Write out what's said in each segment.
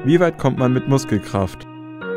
Wie weit kommt man mit Muskelkraft?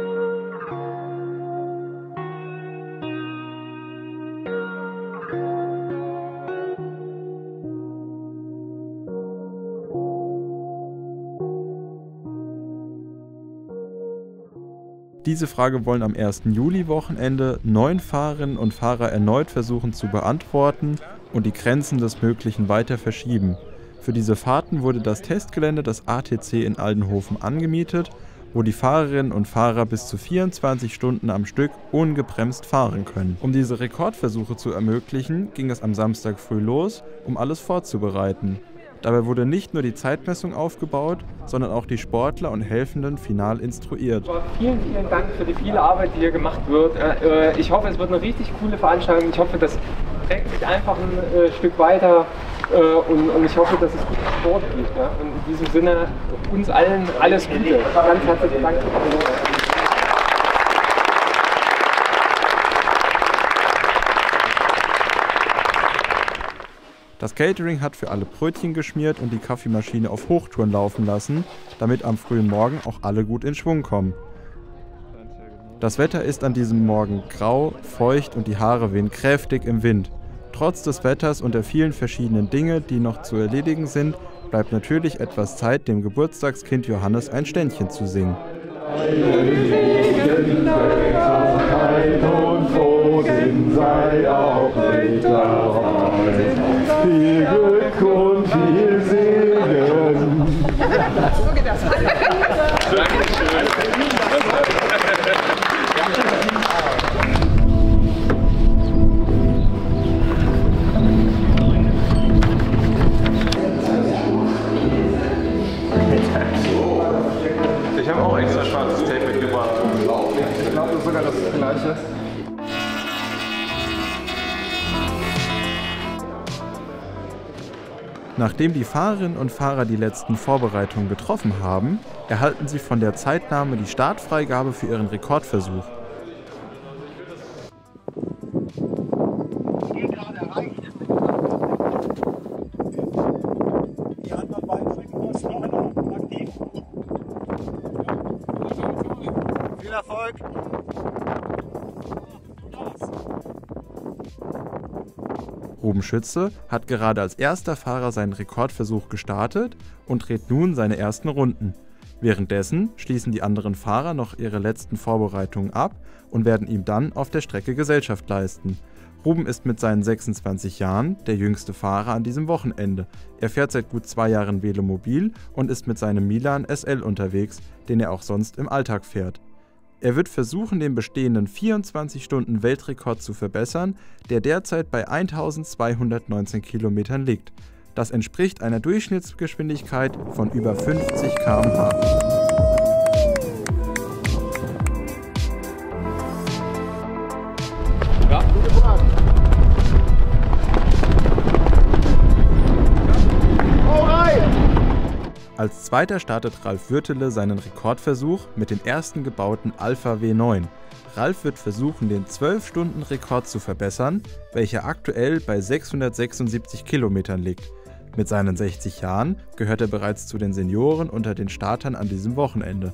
Diese Frage wollen am 1. Juli-Wochenende 9 Fahrerinnen und Fahrer erneut versuchen zu beantworten und die Grenzen des Möglichen weiter verschieben. Für diese Fahrten wurde das Testgelände des ATC in Aldenhoven angemietet, wo die Fahrerinnen und Fahrer bis zu 24 Stunden am Stück ungebremst fahren können. Um diese Rekordversuche zu ermöglichen, ging es am Samstag früh los, um alles vorzubereiten. Dabei wurde nicht nur die Zeitmessung aufgebaut, sondern auch die Sportler und Helfenden final instruiert. Vielen, vielen Dank für die viele Arbeit, die hier gemacht wird. Ich hoffe, es wird eine richtig coole Veranstaltung. Ich hoffe, das trägt sich einfach ein Stück weiter und ich hoffe, dass es guten Sport gibt. Ja? Und in diesem Sinne uns allen alles Gute. Ganz herzlichen Dank. Das Catering hat für alle Brötchen geschmiert und die Kaffeemaschine auf Hochtouren laufen lassen, damit am frühen Morgen auch alle gut in Schwung kommen. Das Wetter ist an diesem Morgen grau, feucht und die Haare wehen kräftig im Wind. Trotz des Wetters und der vielen verschiedenen Dinge, die noch zu erledigen sind, bleibt natürlich etwas Zeit, dem Geburtstagskind Johannes ein Ständchen zu singen. Viel Glück und viel Segen. So geht das. Dankeschön. Ich habe auch extra schwarzes Tape mitgebracht. Ich glaube, das ist sogar das gleiche. Nachdem die Fahrerinnen und Fahrer die letzten Vorbereitungen getroffen haben, erhalten sie von der Zeitnahme die Startfreigabe für ihren Rekordversuch. Viel Erfolg! Ruben Schütze hat gerade als erster Fahrer seinen Rekordversuch gestartet und dreht nun seine ersten Runden. Währenddessen schließen die anderen Fahrer noch ihre letzten Vorbereitungen ab und werden ihm dann auf der Strecke Gesellschaft leisten. Ruben ist mit seinen 26 Jahren der jüngste Fahrer an diesem Wochenende. Er fährt seit gut 2 Jahren Velomobil und ist mit seinem Milan SL unterwegs, den er auch sonst im Alltag fährt. Er wird versuchen, den bestehenden 24-Stunden-Weltrekord zu verbessern, der derzeit bei 1219 Kilometern liegt. Das entspricht einer Durchschnittsgeschwindigkeit von über 50 km/h. Ja, gute Fahrt. Als Zweiter startet Ralf Würtele seinen Rekordversuch mit dem ersten gebauten Alpha W9. Ralf wird versuchen, den 12-Stunden-Rekord zu verbessern, welcher aktuell bei 676 Kilometern liegt. Mit seinen 60 Jahren gehört er bereits zu den Senioren unter den Startern an diesem Wochenende.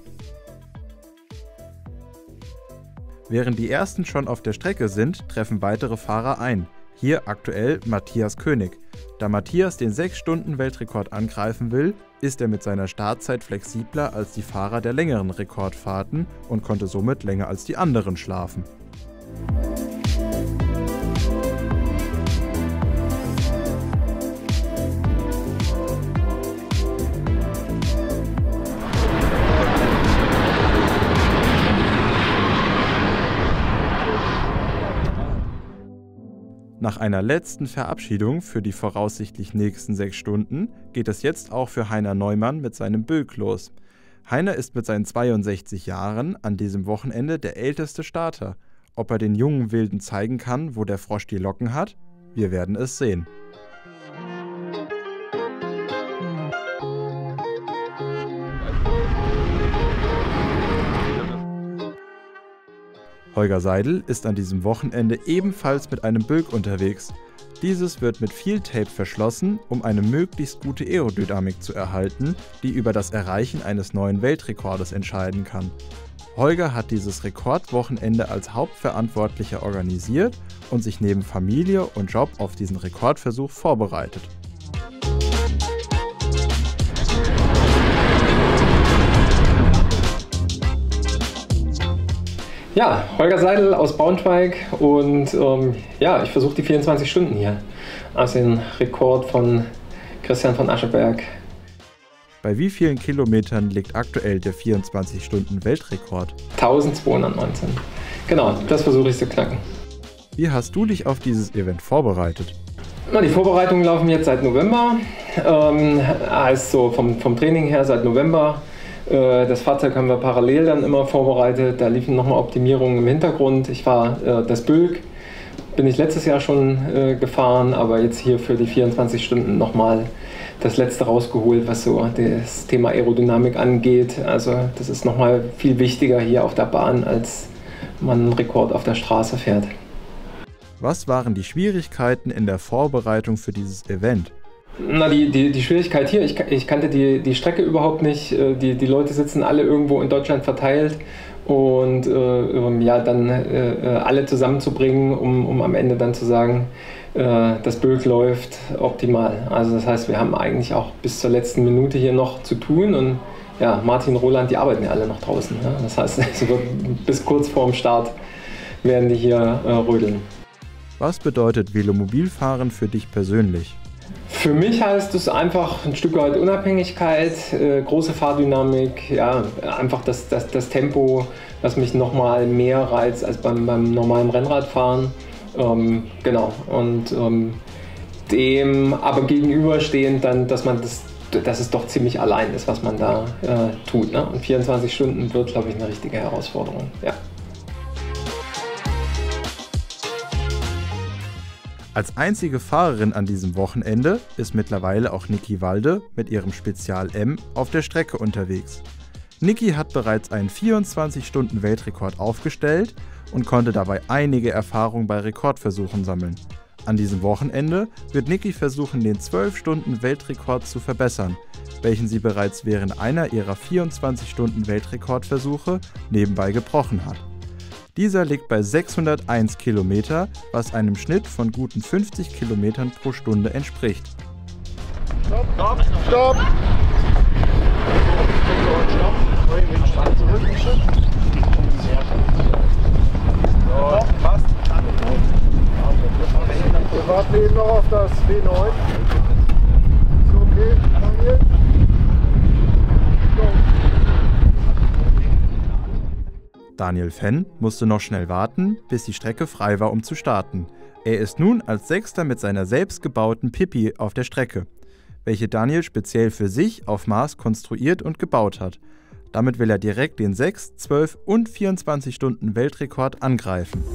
Während die ersten schon auf der Strecke sind, treffen weitere Fahrer ein. Hier aktuell Matthias König. Da Matthias den 6-Stunden-Weltrekord angreifen will, ist er mit seiner Startzeit flexibler als die Fahrer der längeren Rekordfahrten und konnte somit länger als die anderen schlafen. Nach einer letzten Verabschiedung für die voraussichtlich nächsten 6 Stunden geht es jetzt auch für Heiner Neumann mit seinem Bülk los. Heiner ist mit seinen 62 Jahren an diesem Wochenende der älteste Starter. Ob er den jungen Wilden zeigen kann, wo der Frosch die Locken hat? Wir werden es sehen. Holger Seidel ist an diesem Wochenende ebenfalls mit einem Bülk unterwegs. Dieses wird mit viel Tape verschlossen, um eine möglichst gute Aerodynamik zu erhalten, die über das Erreichen eines neuen Weltrekordes entscheiden kann. Holger hat dieses Rekordwochenende als Hauptverantwortlicher organisiert und sich neben Familie und Job auf diesen Rekordversuch vorbereitet. Ja, Holger Seidel aus Braunschweig und ich versuche die 24 Stunden hier. Also den Rekord von Christian von Ascheberg. Bei wie vielen Kilometern liegt aktuell der 24-Stunden-Weltrekord? 1219. Genau, das versuche ich zu knacken. Wie hast du dich auf dieses Event vorbereitet? Na, die Vorbereitungen laufen jetzt seit November. Also vom Training her seit November. Das Fahrzeug haben wir parallel dann immer vorbereitet, da liefen nochmal Optimierungen im Hintergrund. Ich war das Bülk, bin ich letztes Jahr schon gefahren, aber jetzt hier für die 24 Stunden nochmal das letzte rausgeholt, was so das Thema Aerodynamik angeht. Also das ist nochmal viel wichtiger hier auf der Bahn, als man einen Rekord auf der Straße fährt. Was waren die Schwierigkeiten in der Vorbereitung für dieses Event? Na, die Schwierigkeit hier, ich kannte die Strecke überhaupt nicht. Die Leute sitzen alle irgendwo in Deutschland verteilt und dann alle zusammenzubringen, um am Ende dann zu sagen, das Bülk läuft optimal. Also das heißt, wir haben eigentlich auch bis zur letzten Minute hier noch zu tun und ja, Martin, Roland, die arbeiten ja alle noch draußen. Ja? Das heißt, bis kurz vorm Start werden die hier rödeln. Was bedeutet Velomobilfahren für dich persönlich? Für mich heißt es einfach ein Stück weit Unabhängigkeit, große Fahrdynamik, ja, einfach das Tempo, was mich nochmal mehr reizt als beim normalen Rennradfahren. Genau, und dem aber gegenüberstehend dann, dass es doch ziemlich allein ist, was man da tut. Ne? Und 24 Stunden wird, glaube ich, eine richtige Herausforderung. Ja. Als einzige Fahrerin an diesem Wochenende ist mittlerweile auch Niki Walde mit ihrem Spezial M auf der Strecke unterwegs. Niki hat bereits einen 24-Stunden-Weltrekord aufgestellt und konnte dabei einige Erfahrungen bei Rekordversuchen sammeln. An diesem Wochenende wird Niki versuchen, den 12-Stunden-Weltrekord zu verbessern, welchen sie bereits während einer ihrer 24-Stunden-Weltrekordversuche nebenbei gebrochen hat. Dieser liegt bei 601 Kilometer, was einem Schnitt von guten 50 Kilometern pro Stunde entspricht. Stopp, stopp, stopp! So, passt. Wir warten eben noch auf das W9. Ist okay, Daniel? Daniel Fenn musste noch schnell warten, bis die Strecke frei war, um zu starten. Er ist nun als Sechster mit seiner selbstgebauten Pippi auf der Strecke, welche Daniel speziell für sich auf Maß konstruiert und gebaut hat. Damit will er direkt den 6, 12 und 24 Stunden Weltrekord angreifen.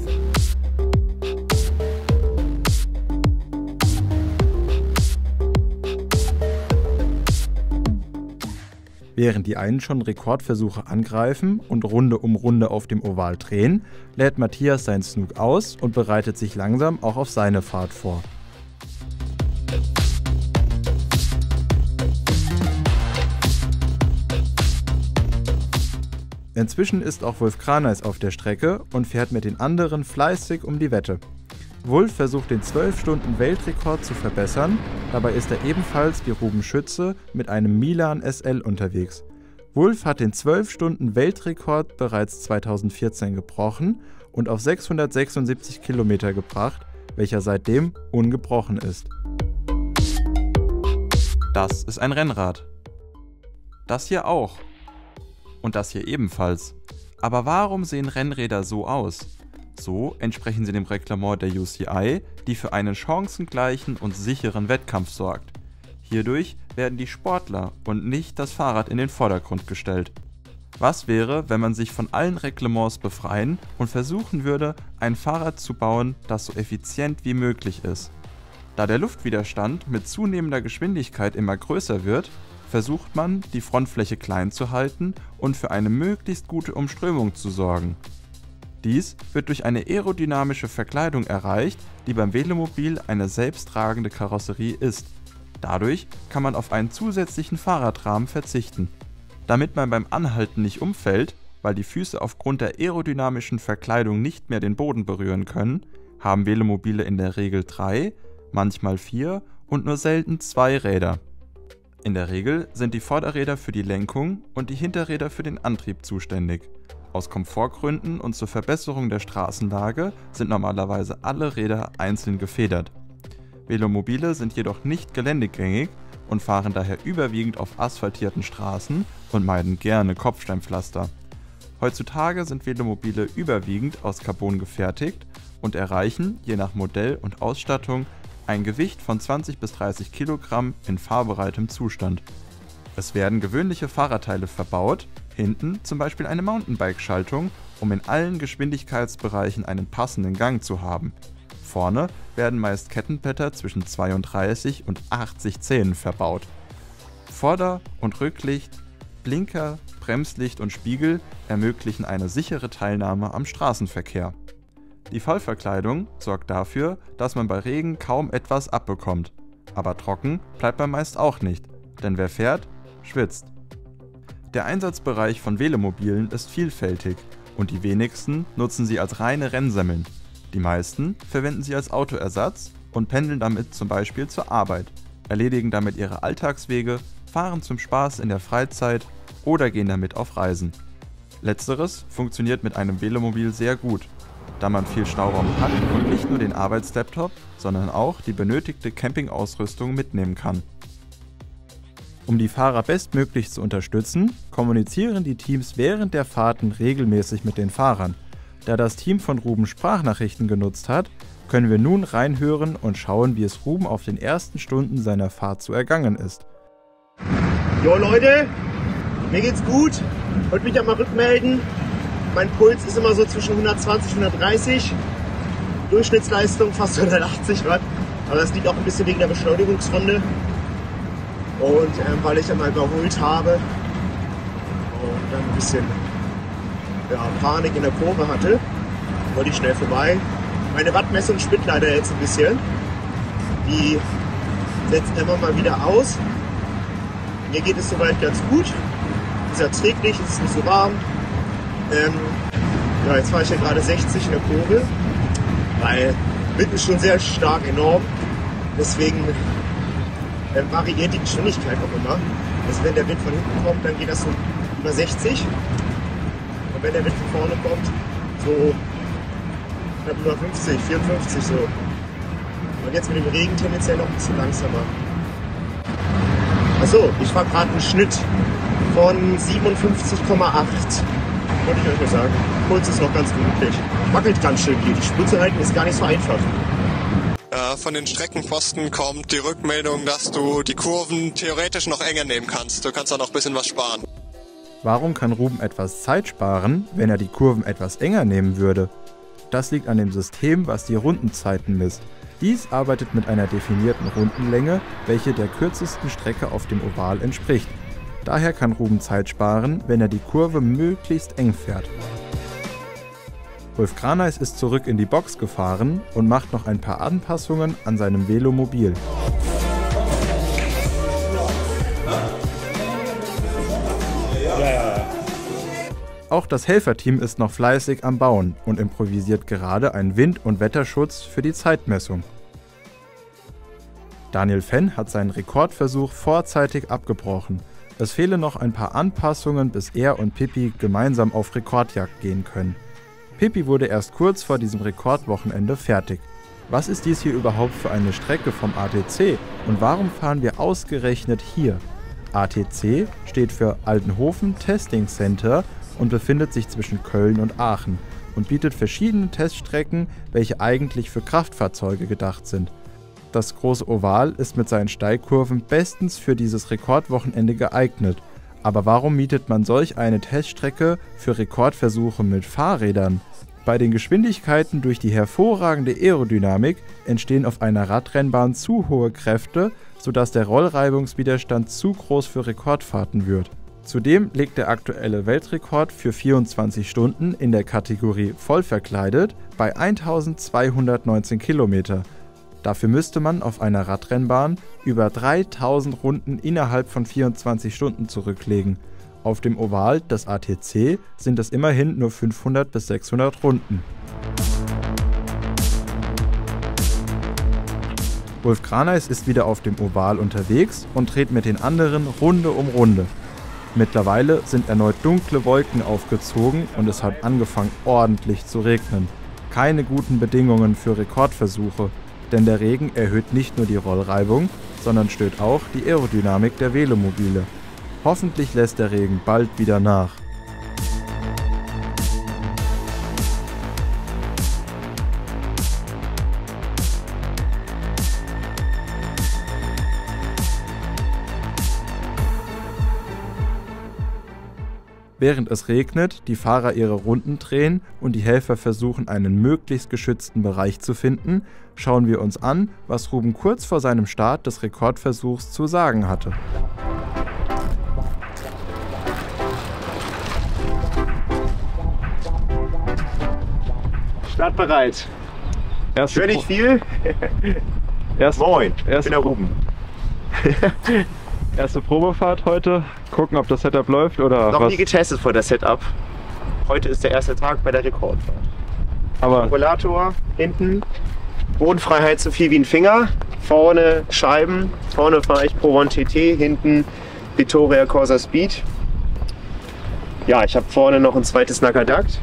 Während die einen schon Rekordversuche angreifen und Runde um Runde auf dem Oval drehen, lädt Matthias sein Snook aus und bereitet sich langsam auch auf seine Fahrt vor. Inzwischen ist auch Wulf Kraneis auf der Strecke und fährt mit den anderen fleißig um die Wette. Wulf versucht den 12-Stunden-Weltrekord zu verbessern, dabei ist er ebenfalls wie Ruben Schütze mit einem Milan SL unterwegs. Wulf hat den 12-Stunden-Weltrekord bereits 2014 gebrochen und auf 676 Kilometer gebracht, welcher seitdem ungebrochen ist. Das ist ein Rennrad. Das hier auch. Und das hier ebenfalls. Aber warum sehen Rennräder so aus? So entsprechen sie dem Reglement der UCI, die für einen chancengleichen und sicheren Wettkampf sorgt. Hierdurch werden die Sportler und nicht das Fahrrad in den Vordergrund gestellt. Was wäre, wenn man sich von allen Reglements befreien und versuchen würde, ein Fahrrad zu bauen, das so effizient wie möglich ist? Da der Luftwiderstand mit zunehmender Geschwindigkeit immer größer wird, versucht man, die Frontfläche klein zu halten und für eine möglichst gute Umströmung zu sorgen. Dies wird durch eine aerodynamische Verkleidung erreicht, die beim Velomobil eine selbsttragende Karosserie ist. Dadurch kann man auf einen zusätzlichen Fahrradrahmen verzichten. Damit man beim Anhalten nicht umfällt, weil die Füße aufgrund der aerodynamischen Verkleidung nicht mehr den Boden berühren können, haben Velomobile in der Regel 3, manchmal 4 und nur selten 2 Räder. In der Regel sind die Vorderräder für die Lenkung und die Hinterräder für den Antrieb zuständig. Aus Komfortgründen und zur Verbesserung der Straßenlage sind normalerweise alle Räder einzeln gefedert. Velomobile sind jedoch nicht geländegängig und fahren daher überwiegend auf asphaltierten Straßen und meiden gerne Kopfsteinpflaster. Heutzutage sind Velomobile überwiegend aus Carbon gefertigt und erreichen, je nach Modell und Ausstattung, ein Gewicht von 20 bis 30 Kilogramm in fahrbereitem Zustand. Es werden gewöhnliche Fahrradteile verbaut, hinten zum Beispiel eine Mountainbike-Schaltung, um in allen Geschwindigkeitsbereichen einen passenden Gang zu haben. Vorne werden meist Kettenblätter zwischen 32 und 80 Zähnen verbaut. Vorder- und Rücklicht, Blinker, Bremslicht und Spiegel ermöglichen eine sichere Teilnahme am Straßenverkehr. Die Vollverkleidung sorgt dafür, dass man bei Regen kaum etwas abbekommt. Aber trocken bleibt man meist auch nicht, denn wer fährt, schwitzt. Der Einsatzbereich von Velomobilen ist vielfältig und die wenigsten nutzen sie als reine Rennsemmeln. Die meisten verwenden sie als Autoersatz und pendeln damit zum Beispiel zur Arbeit, erledigen damit ihre Alltagswege, fahren zum Spaß in der Freizeit oder gehen damit auf Reisen. Letzteres funktioniert mit einem Velomobil sehr gut, da man viel Stauraum hat und nicht nur den Arbeitslaptop, sondern auch die benötigte Campingausrüstung mitnehmen kann. Um die Fahrer bestmöglich zu unterstützen, kommunizieren die Teams während der Fahrten regelmäßig mit den Fahrern. Da das Team von Ruben Sprachnachrichten genutzt hat, können wir nun reinhören und schauen, wie es Ruben auf den ersten Stunden seiner Fahrt so ergangen ist. Jo Leute, mir geht's gut. Wollte mich ja mal rückmelden. Mein Puls ist immer so zwischen 120 und 130. Durchschnittsleistung fast 180 Watt. Aber das liegt auch ein bisschen wegen der Beschleunigungsrunde. Und weil ich einmal überholt habe und dann ein bisschen Panik in der Kurve hatte, wollte ich schnell vorbei. Meine Wattmessung spinnt leider jetzt ein bisschen. Die setzt immer mal wieder aus. Mir geht es soweit ganz gut. Es ist erträglich, es ist nicht so warm. Jetzt fahre ich ja gerade 60 in der Kurve, weil Wind ist schon sehr stark enorm. Deswegen variiert die Geschwindigkeit auch immer. Also wenn der Wind von hinten kommt, dann geht das so über 60. Und wenn der Wind von vorne kommt, so knapp über 50, 54 so. Und jetzt mit dem Regen tendenziell noch ein bisschen langsamer. Achso, ich fahre gerade einen Schnitt von 57,8. Wollte ich euch nur sagen. Puls ist noch ganz gemütlich. Wackelt ganz schön hier. Die Spur zu halten ist gar nicht so einfach. Von den Streckenposten kommt die Rückmeldung, dass du die Kurven theoretisch noch enger nehmen kannst. Du kannst da noch ein bisschen was sparen. Warum kann Ruben etwas Zeit sparen, wenn er die Kurven etwas enger nehmen würde? Das liegt an dem System, was die Rundenzeiten misst. Dies arbeitet mit einer definierten Rundenlänge, welche der kürzesten Strecke auf dem Oval entspricht. Daher kann Ruben Zeit sparen, wenn er die Kurve möglichst eng fährt. Ulf Graneis ist zurück in die Box gefahren und macht noch ein paar Anpassungen an seinem Velomobil. Auch das Helferteam ist noch fleißig am Bauen und improvisiert gerade einen Wind- und Wetterschutz für die Zeitmessung. Daniel Fenn hat seinen Rekordversuch vorzeitig abgebrochen. Es fehlen noch ein paar Anpassungen, bis er und Pippi gemeinsam auf Rekordjagd gehen können. Pippi wurde erst kurz vor diesem Rekordwochenende fertig. Was ist dies hier überhaupt für eine Strecke vom ATC und warum fahren wir ausgerechnet hier? ATC steht für Altenhofen Testing Center und befindet sich zwischen Köln und Aachen und bietet verschiedene Teststrecken, welche eigentlich für Kraftfahrzeuge gedacht sind. Das große Oval ist mit seinen Steilkurven bestens für dieses Rekordwochenende geeignet. Aber warum mietet man solch eine Teststrecke für Rekordversuche mit Fahrrädern? Bei den Geschwindigkeiten durch die hervorragende Aerodynamik entstehen auf einer Radrennbahn zu hohe Kräfte, sodass der Rollreibungswiderstand zu groß für Rekordfahrten wird. Zudem liegt der aktuelle Weltrekord für 24 Stunden in der Kategorie vollverkleidet bei 1219 Kilometer. Dafür müsste man auf einer Radrennbahn über 3000 Runden innerhalb von 24 Stunden zurücklegen. Auf dem Oval des ATC sind es immerhin nur 500 bis 600 Runden. Wolf Cranais ist wieder auf dem Oval unterwegs und dreht mit den anderen Runde um Runde. Mittlerweile sind erneut dunkle Wolken aufgezogen und es hat angefangen ordentlich zu regnen. Keine guten Bedingungen für Rekordversuche, denn der Regen erhöht nicht nur die Rollreibung, sondern stört auch die Aerodynamik der Velomobile. Hoffentlich lässt der Regen bald wieder nach. Während es regnet, die Fahrer ihre Runden drehen und die Helfer versuchen, einen möglichst geschützten Bereich zu finden, schauen wir uns an, was Ruben kurz vor seinem Start des Rekordversuchs zu sagen hatte. Startbereit. Ich höre nicht viel. Moin, ich bin der Ruben. Erste Probefahrt heute. Gucken, ob das Setup läuft oder Noch was? nie getestet vor der Setup. Heute ist der erste Tag bei der Rekordfahrt. Aber Rollator hinten, Bodenfreiheit so viel wie ein Finger, vorne Scheiben, vorne fahre ich Pro One TT, hinten Vittoria Corsa Speed. Ja, ich habe vorne noch ein zweites Nackerduct.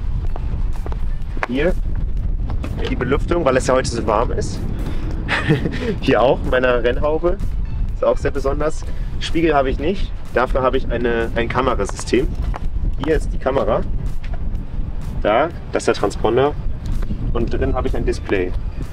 Hier die Belüftung, weil es ja heute so warm ist. Hier auch in meiner Rennhaube. Ist auch sehr besonders. Spiegel habe ich nicht, dafür habe ich ein Kamerasystem. Hier ist die Kamera, da, das ist der Transponder und drin habe ich ein Display.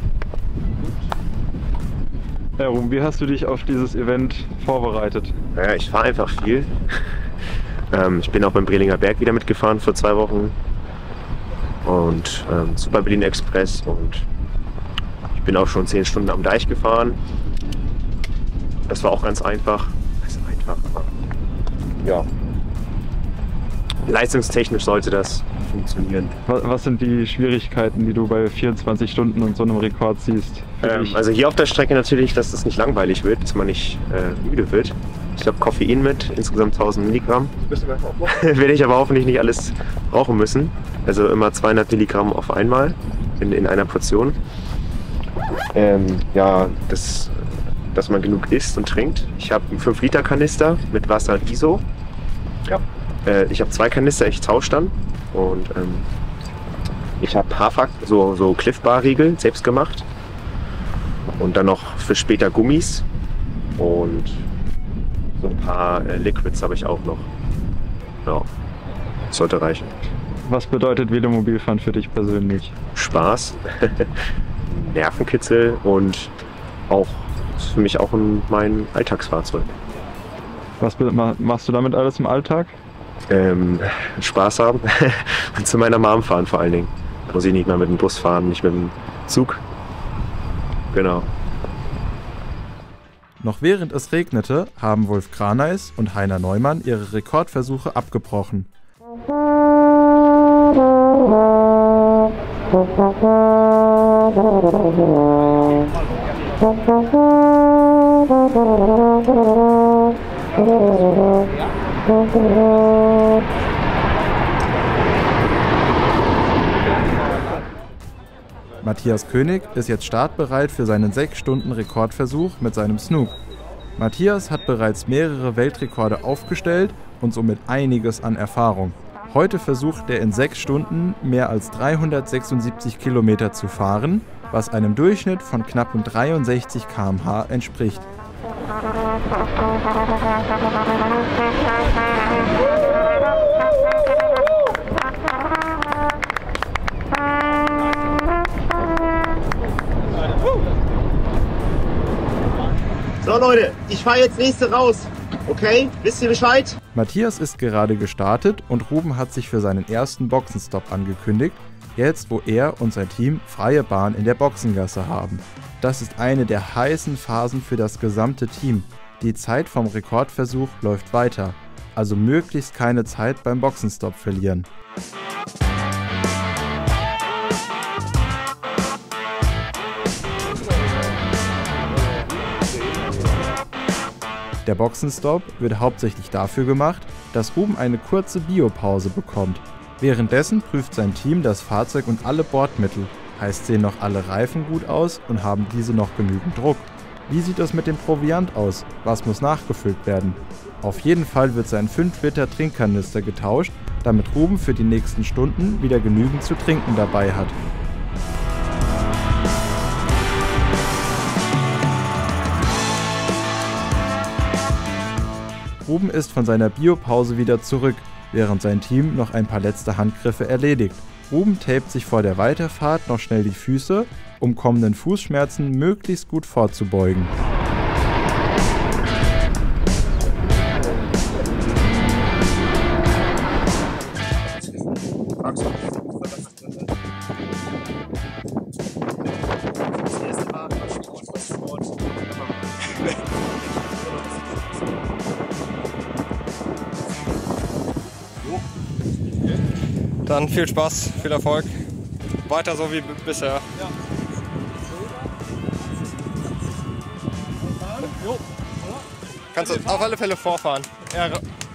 ja, Ruben, wie hast du dich auf dieses Event vorbereitet? Naja, ich fahre einfach viel. Ich bin auch beim Brelinger Berg wieder mitgefahren vor 2 Wochen und Super Berlin Express und ich bin auch schon 10 Stunden am Deich gefahren. Das war auch ganz einfach. Das ist einfach, aber ja. Leistungstechnisch sollte das funktionieren. Was sind die Schwierigkeiten, die du bei 24 Stunden und so einem Rekord siehst? Also hier auf der Strecke natürlich, dass es nicht langweilig wird, dass man nicht müde wird. Ich habe Koffein mit, insgesamt 1000 Milligramm. Werde ich aber hoffentlich nicht alles rauchen müssen. Also immer 200 Milligramm auf einmal in einer Portion. Ja, dass man genug isst und trinkt. Ich habe einen 5-Liter-Kanister mit Wasser und ISO. Ja. Ich habe 2 Kanister, ich tausche dann. Und ich habe Hafer, so Cliff Bar Riegel, selbst gemacht. Und dann noch für später Gummis. Und so ein paar Liquids habe ich auch noch. Ja, sollte reichen. Was bedeutet Velomobilfahren für dich persönlich? Spaß, Nervenkitzel und auch ist für mich auch mein Alltagsfahrzeug. Was machst du damit alles im Alltag? Spaß haben und zu meiner Mom fahren vor allen Dingen. Da muss ich nicht mehr mit dem Bus fahren, nicht mit dem Zug. Genau. Noch während es regnete, haben Wolf Cranais und Heiner Neumann ihre Rekordversuche abgebrochen. Matthias König ist jetzt startbereit für seinen 6-Stunden-Rekordversuch mit seinem Snook. Matthias hat bereits mehrere Weltrekorde aufgestellt und somit einiges an Erfahrung. Heute versucht er in 6 Stunden mehr als 376 Kilometer zu fahren, was einem Durchschnitt von knapp 63 km/h entspricht. So Leute, ich fahre jetzt nächste raus. Okay, wisst ihr Bescheid? Matthias ist gerade gestartet und Ruben hat sich für seinen ersten Boxenstopp angekündigt, jetzt wo er und sein Team freie Bahn in der Boxengasse haben. Das ist eine der heißen Phasen für das gesamte Team. Die Zeit vom Rekordversuch läuft weiter. also möglichst keine Zeit beim Boxenstopp verlieren. Der Boxenstopp wird hauptsächlich dafür gemacht, dass Ruben eine kurze Biopause bekommt. Währenddessen prüft sein Team das Fahrzeug und alle Bordmittel. Heißt, sehen noch alle Reifen gut aus und haben diese noch genügend Druck? Wie sieht es mit dem Proviant aus? Was muss nachgefüllt werden? Auf jeden Fall wird sein 5 Liter Trinkkanister getauscht, damit Ruben für die nächsten Stunden wieder genügend zu trinken dabei hat. Ruben ist von seiner Biopause wieder zurück, während sein Team noch ein paar letzte Handgriffe erledigt. Ruben tapet sich vor der Weiterfahrt noch schnell die Füße, um kommenden Fußschmerzen möglichst gut vorzubeugen. Dann viel Spaß, viel Erfolg. Weiter so wie bisher. Kannst du auf alle Fälle vorfahren. Ja.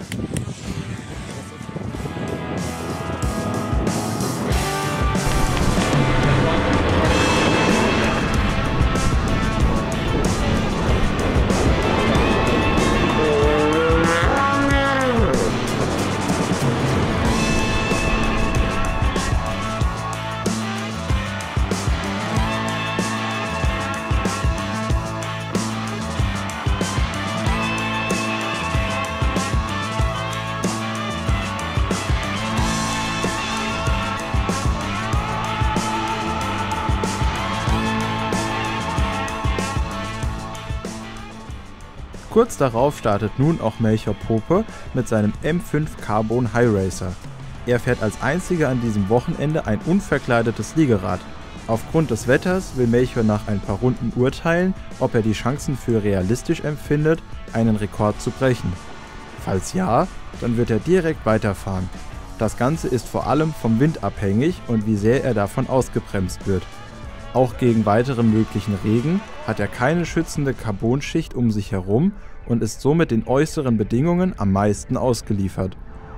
Kurz darauf startet nun auch Melchior Pope mit seinem M5 Carbon High Racer. Er fährt als einziger an diesem Wochenende ein unverkleidetes Liegerad. Aufgrund des Wetters will Melchior nach ein paar Runden urteilen, ob er die Chancen für realistisch empfindet, einen Rekord zu brechen. Falls ja, dann wird er direkt weiterfahren. Das Ganze ist vor allem vom Wind abhängig und wie sehr er davon ausgebremst wird. Auch gegen weiteren möglichen Regen hat er keine schützende Carbonschicht um sich herum und ist somit den äußeren Bedingungen am meisten ausgeliefert.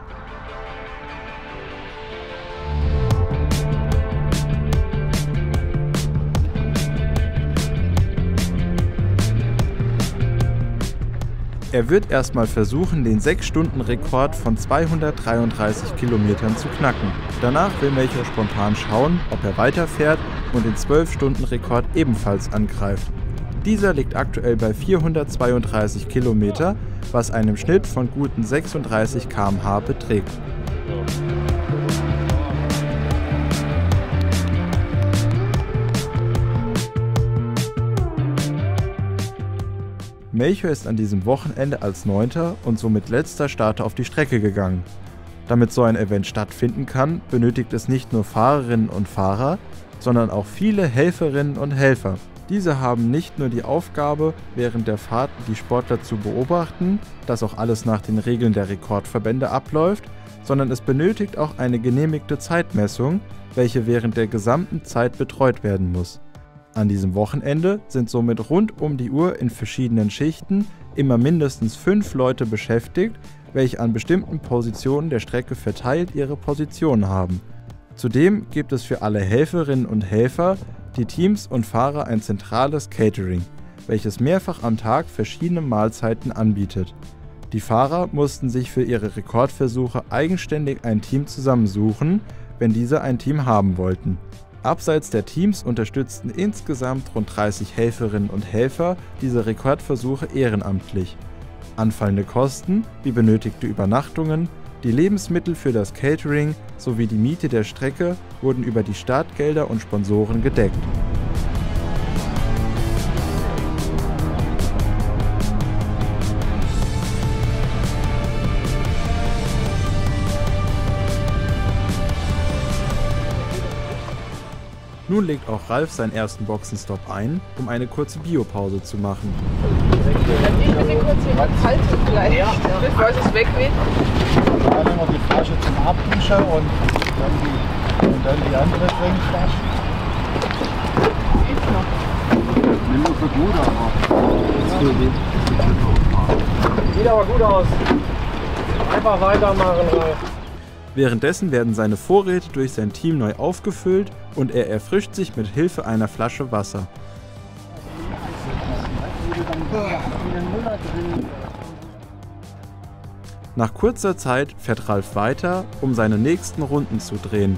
Er wird erstmal versuchen, den 6-Stunden-Rekord von 233 Kilometern zu knacken. Danach will Melchior spontan schauen, ob er weiterfährt und den 12-Stunden-Rekord ebenfalls angreift. Dieser liegt aktuell bei 432 Kilometer, was einem Schnitt von guten 36 km/h beträgt. Melchior ist an diesem Wochenende als 9. und somit letzter Starter auf die Strecke gegangen. Damit so ein Event stattfinden kann, benötigt es nicht nur Fahrerinnen und Fahrer, sondern auch viele Helferinnen und Helfer. Diese haben nicht nur die Aufgabe, während der Fahrt die Sportler zu beobachten, dass auch alles nach den Regeln der Rekordverbände abläuft, sondern es benötigt auch eine genehmigte Zeitmessung, welche während der gesamten Zeit betreut werden muss. An diesem Wochenende sind somit rund um die Uhr in verschiedenen Schichten immer mindestens 5 Leute beschäftigt, welche an bestimmten Positionen der Strecke verteilt ihre Position haben. Zudem gibt es für alle Helferinnen und Helfer, die Teams und Fahrer ein zentrales Catering, welches mehrfach am Tag verschiedene Mahlzeiten anbietet. Die Fahrer mussten sich für ihre Rekordversuche eigenständig ein Team zusammensuchen, wenn diese ein Team haben wollten. Abseits der Teams unterstützten insgesamt rund 30 Helferinnen und Helfer diese Rekordversuche ehrenamtlich. Anfallende Kosten wie benötigte Übernachtungen, die Lebensmittel für das Catering sowie die Miete der Strecke wurden über die Startgelder und Sponsoren gedeckt. Nun legt auch Ralf seinen ersten Boxenstopp ein, um eine kurze Biopause zu machen. Dann gehe ich bitte kurz in den Hals vielleicht, bevor es wegweht. Dann nehmen wir die Flasche zum Abwischen und dann die andere Trinkflasche. Ist noch. Nicht mehr so gut, aber Sieht aber gut aus. Einfach weitermachen, Ralf. Währenddessen werden seine Vorräte durch sein Team neu aufgefüllt und er erfrischt sich mit Hilfe einer Flasche Wasser. Nach kurzer Zeit fährt Ralf weiter, um seine nächsten Runden zu drehen.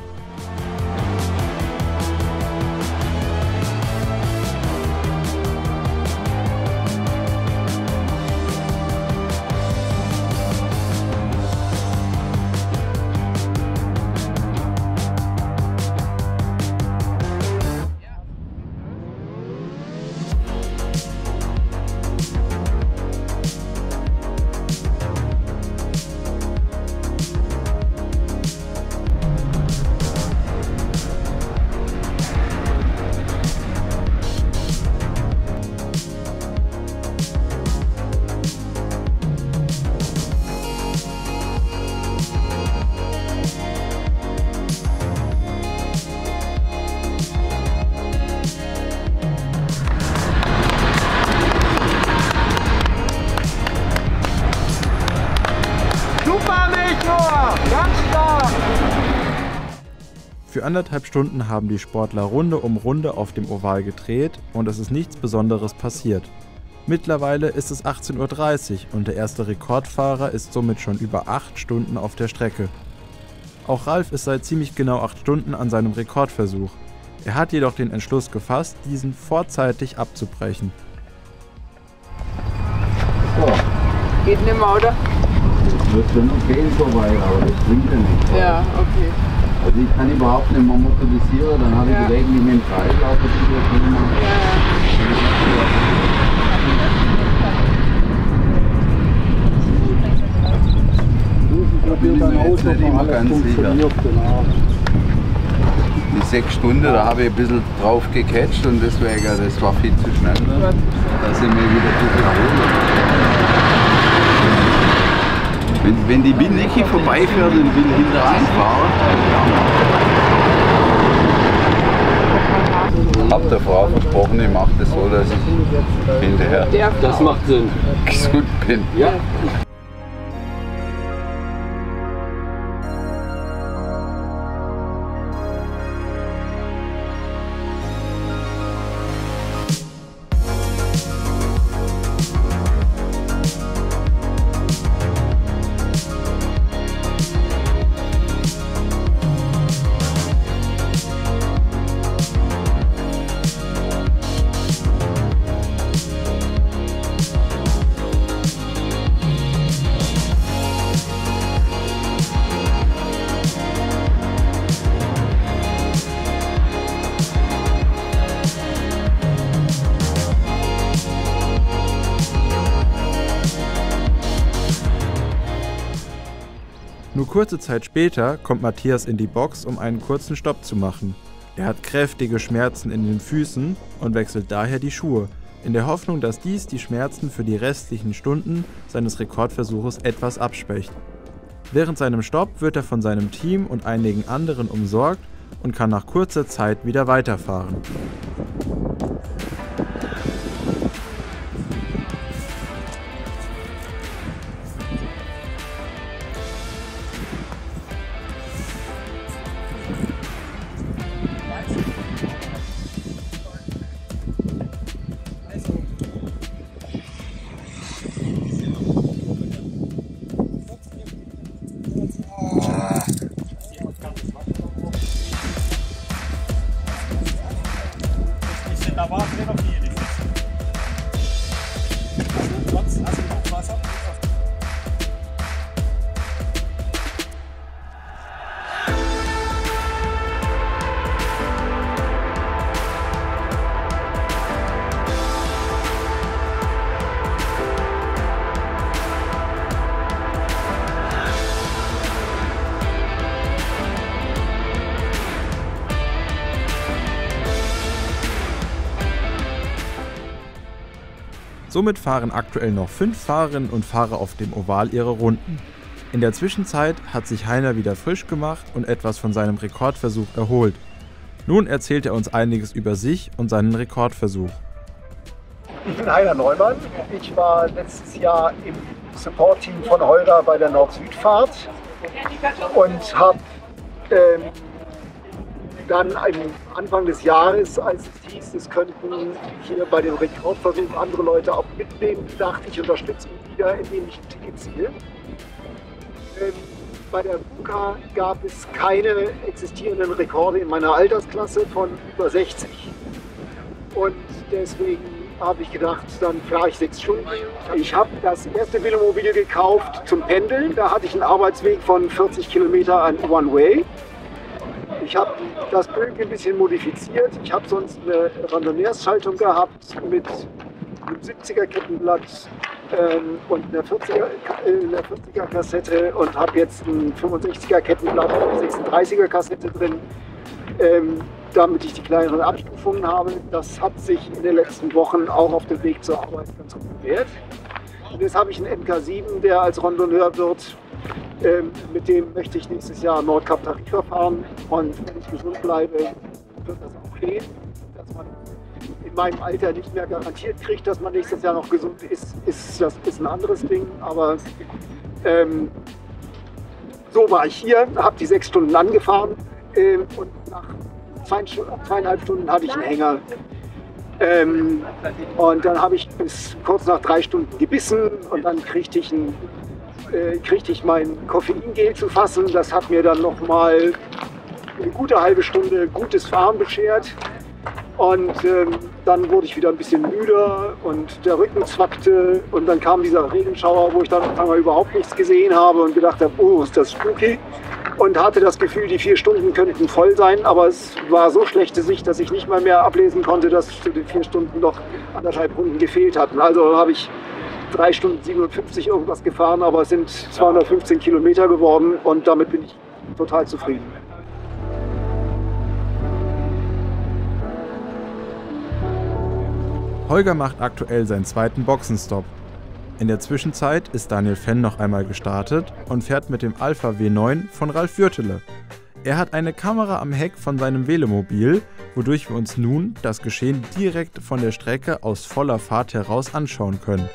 Für 1,5 Stunden haben die Sportler Runde um Runde auf dem Oval gedreht und es ist nichts Besonderes passiert. Mittlerweile ist es 18:30 Uhr und der erste Rekordfahrer ist somit schon über 8 Stunden auf der Strecke. Auch Ralf ist seit ziemlich genau 8 Stunden an seinem Rekordversuch. Er hat jedoch den Entschluss gefasst, diesen vorzeitig abzubrechen. so. Geht nicht mehr, oder? Das wird schon okay soweit, aber das bringt ja nichts. Ja, okay. Also ich kann überhaupt nicht mehr motorisieren, dann habe ich gelegentlich mit dem Kreislauf ein bisschen Thema. Da bin ich mir jetzt nicht immer ganz sicher. Genau. Die 6 Stunden, da habe ich ein bisschen drauf gecatcht und deswegen, das war viel zu schnell. Da sind wir wieder zu viel erholt. Wenn die Binnecke vorbeifährt und will hinter einfahren, ich habe der Frau versprochen, ich mache das so, dass ich hinterher Das macht Sinn. gesund bin. Ja. Nur kurze Zeit später kommt Matthias in die Box, um einen kurzen Stopp zu machen. Er hat kräftige Schmerzen in den Füßen und wechselt daher die Schuhe, in der Hoffnung, dass dies die Schmerzen für die restlichen Stunden seines Rekordversuches etwas abschwächt. Während seinem Stopp wird er von seinem Team und einigen anderen umsorgt und kann nach kurzer Zeit wieder weiterfahren. Somit fahren aktuell noch 5 Fahrerinnen und Fahrer auf dem Oval ihre Runden. In der Zwischenzeit hat sich Heiner wieder frisch gemacht und etwas von seinem Rekordversuch erholt. Nun erzählt er uns einiges über sich und seinen Rekordversuch. Ich bin Heiner Neumann. Ich war letztes Jahr im Support-Team von Holger bei der Nord-Süd-Fahrt und habe dann am Anfang des Jahres, als es hieß, es könnten hier bei dem Rekordversuch andere Leute auch mitnehmen, dachte ich, unterstütze ihn wieder, indem ich ein Ticket ziehe. Bei der VUCA gab es keine existierenden Rekorde in meiner Altersklasse von über 60. Und deswegen habe ich gedacht, dann fahre ich 6 Stunden. Ich habe das erste Velomobil gekauft zum Pendeln. Da hatte ich einen Arbeitsweg von 40 Kilometer an One-Way. Ich habe das Bögen ein bisschen modifiziert. Ich habe sonst eine Randonneursschaltung gehabt mit einem 70er Kettenblatt und einer 40er Kassette und habe jetzt ein 65er Kettenblatt und eine 36er Kassette drin, damit ich die kleineren Abstufungen habe. Das hat sich in den letzten Wochen auch auf dem Weg zur Arbeit ganz gut bewährt. Und jetzt habe ich einen MK7, der als Randonneur wird. Mit dem möchte ich nächstes Jahr Nordkap Tarifa fahren und wenn ich gesund bleibe, wird das auch gehen. Dass man in meinem Alter nicht mehr garantiert kriegt, dass man nächstes Jahr noch gesund ist, das ist ein anderes Ding. Aber so war ich hier, habe die 6 Stunden angefahren und nach 2,5 Stunden hatte ich einen Hänger. Und dann habe ich bis kurz nach 3 Stunden gebissen und dann kriegte ich mein Koffeingel zu fassen. Das hat mir dann noch mal eine gute halbe Stunde gutes Fahren beschert. Und dann wurde ich wieder ein bisschen müder und der Rücken zwackte. Und dann kam dieser Regenschauer, wo ich dann auf einmal überhaupt nichts gesehen habe und gedacht habe, oh, ist das spooky. Und hatte das Gefühl, die 4 Stunden könnten voll sein. Aber es war so schlechte Sicht, dass ich nicht mal mehr ablesen konnte, dass zu den 4 Stunden noch 1,5 Runden gefehlt hatten. Also habe ich 3 Stunden 57 irgendwas gefahren, aber es sind 215 Kilometer geworden und damit bin ich total zufrieden. Holger macht aktuell seinen 2. Boxenstopp. In der Zwischenzeit ist Daniel Fenn noch einmal gestartet und fährt mit dem Alpha W9 von Ralf Würtele. Er hat eine Kamera am Heck von seinem Velomobil, wodurch wir uns nun das Geschehen direkt von der Strecke aus voller Fahrt heraus anschauen können.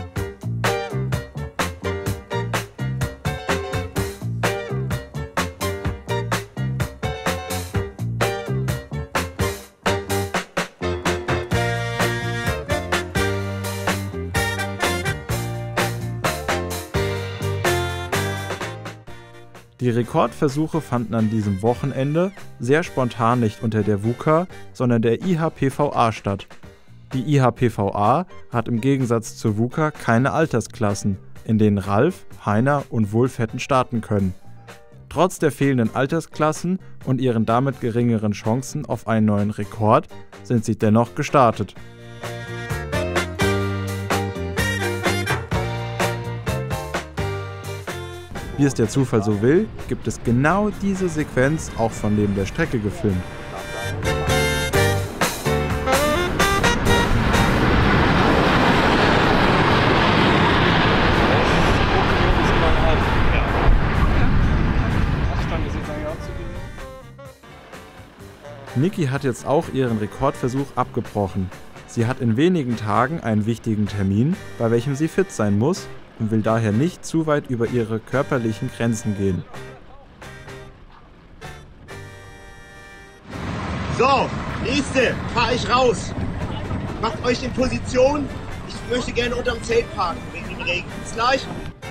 Die Rekordversuche fanden an diesem Wochenende sehr spontan nicht unter der VUCA, sondern der IHPVA statt. Die IHPVA hat im Gegensatz zur VUCA keine Altersklassen, in denen Ralf, Heiner und Wulf hätten starten können. Trotz der fehlenden Altersklassen und ihren damit geringeren Chancen auf einen neuen Rekord sind sie dennoch gestartet. Wie es der Zufall so will, gibt es genau diese Sequenz auch von neben der Strecke gefilmt. Niki hat jetzt auch ihren Rekordversuch abgebrochen. Sie hat in wenigen Tagen einen wichtigen Termin, bei welchem sie fit sein muss, und will daher nicht zu weit über ihre körperlichen Grenzen gehen. So, nächste, fahre ich raus. Macht euch in Position. Ich möchte gerne unterm Zelt parken wegen dem Regen. Bis gleich.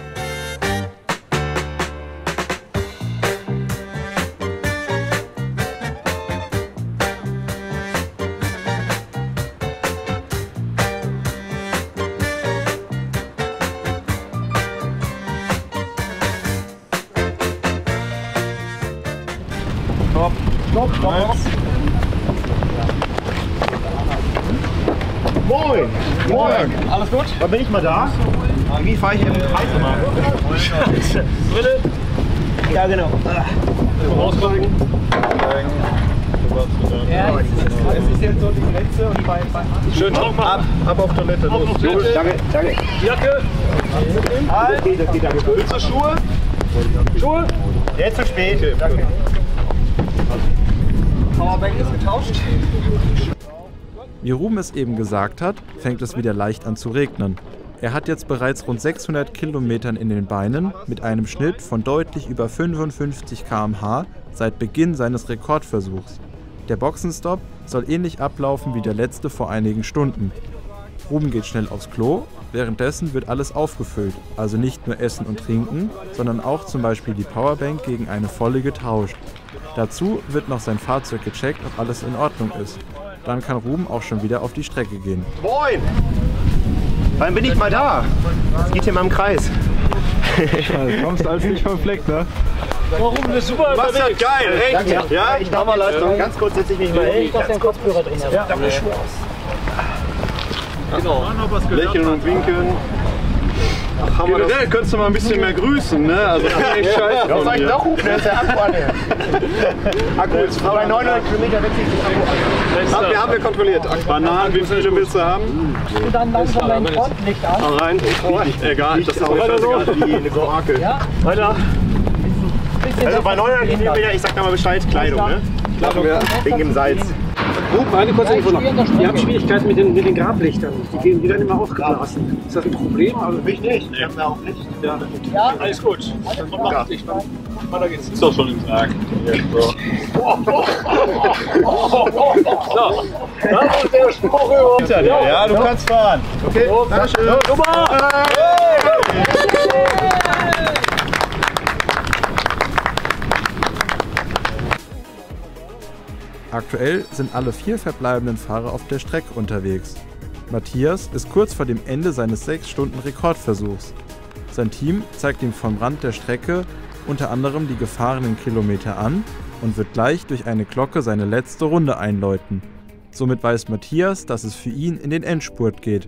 Moin! Moin! Alles gut? Wann bin ich mal da? Wie fahre ich hier im Kreis immer? Scheiße. Brille? Ja, genau. Rausgucken. Ja, es ist jetzt so die Grenze und bei schön drauf machen. Ab auf Toilette, los. Danke, danke. Jacke. Halt. Das geht, danke. Willst du Schuhe? Schuhe? Jetzt zu spät. Okay, danke. Powerbank ist getauscht. Wie Ruben es eben gesagt hat, fängt es wieder leicht an zu regnen. Er hat jetzt bereits rund 600 Kilometern in den Beinen mit einem Schnitt von deutlich über 55 km/h seit Beginn seines Rekordversuchs. Der Boxenstopp soll ähnlich ablaufen wie der letzte vor einigen Stunden. Ruben geht schnell aufs Klo, währenddessen wird alles aufgefüllt, also nicht nur Essen und Trinken, sondern auch zum Beispiel die Powerbank gegen eine volle getauscht. Dazu wird noch sein Fahrzeug gecheckt, ob alles in Ordnung ist. Dann kann Ruben auch schon wieder auf die Strecke gehen. Moin! Wann bin ich mal da? Es geht hier mal im Kreis. Du kommst als nicht vom Fleck, ne? Warum? Das ist super. Was ist geil, echt? Danke. Ja, ich darf mal Leistung. Ganz kurz setze ich mich mal hin. Ich darf den Kopfhörer drin haben. Ja, danke. Schuhe aus. Genau. Lächeln und winken. Ach, generell könntest du mal ein bisschen mehr grüßen, ne? Also echt scheiße. Ja, soll ich doch rufen, das ist der Akku an. Akku ist frei. Bei 900 Kilometer wechselt sich den Akku an. Haben wir kontrolliert. Bananen, wie viele willst du haben? Und dann langsam dein Frontlicht an. Hau rein. Egal, das ist mir scheißegal. Wie eine Orakel. Ja? Weiter. Also bei 900 Kilometer, ich sag da mal Bescheid, Kleidung, ne? Kleidung, ja. Wegen dem Salz. Eine kurze Info noch. Wir haben Schwierigkeiten mit den Grablichtern. Die werden immer ausgeblasen. Ist das ein Problem? Also mich nicht. Wir haben da auch Licht. Ja. Ja. Alles gut. Dann mach Licht. Weiter geht's. Ist doch schon im Tag. So. Das ist der Spruch über. Ja, du kannst fahren. Okay, dankeschön. Super! Aktuell sind alle 4 verbleibenden Fahrer auf der Strecke unterwegs. Matthias ist kurz vor dem Ende seines 6-Stunden-Rekordversuchs. Sein Team zeigt ihm vom Rand der Strecke unter anderem die gefahrenen Kilometer an und wird gleich durch eine Glocke seine letzte Runde einläuten. Somit weiß Matthias, dass es für ihn in den Endspurt geht.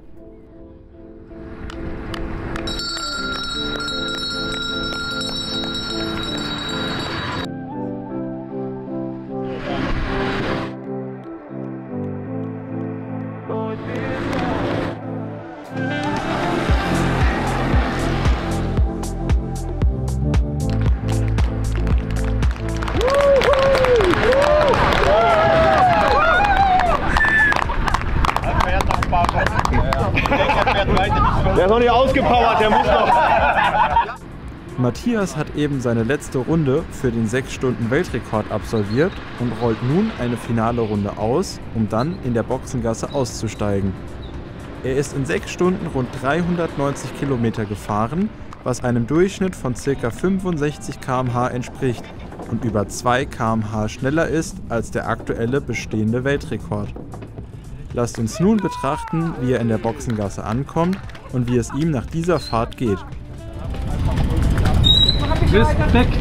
Der ist noch nicht ausgepowert, der muss noch. Matthias hat eben seine letzte Runde für den 6-Stunden-Weltrekord absolviert und rollt nun eine finale Runde aus, um dann in der Boxengasse auszusteigen. Er ist in 6 Stunden rund 390 Kilometer gefahren, was einem Durchschnitt von ca. 65 km/h entspricht und über 2 km/h schneller ist als der aktuelle bestehende Weltrekord. Lasst uns nun betrachten, wie er in der Boxengasse ankommt und wie es ihm nach dieser Fahrt geht. Respekt!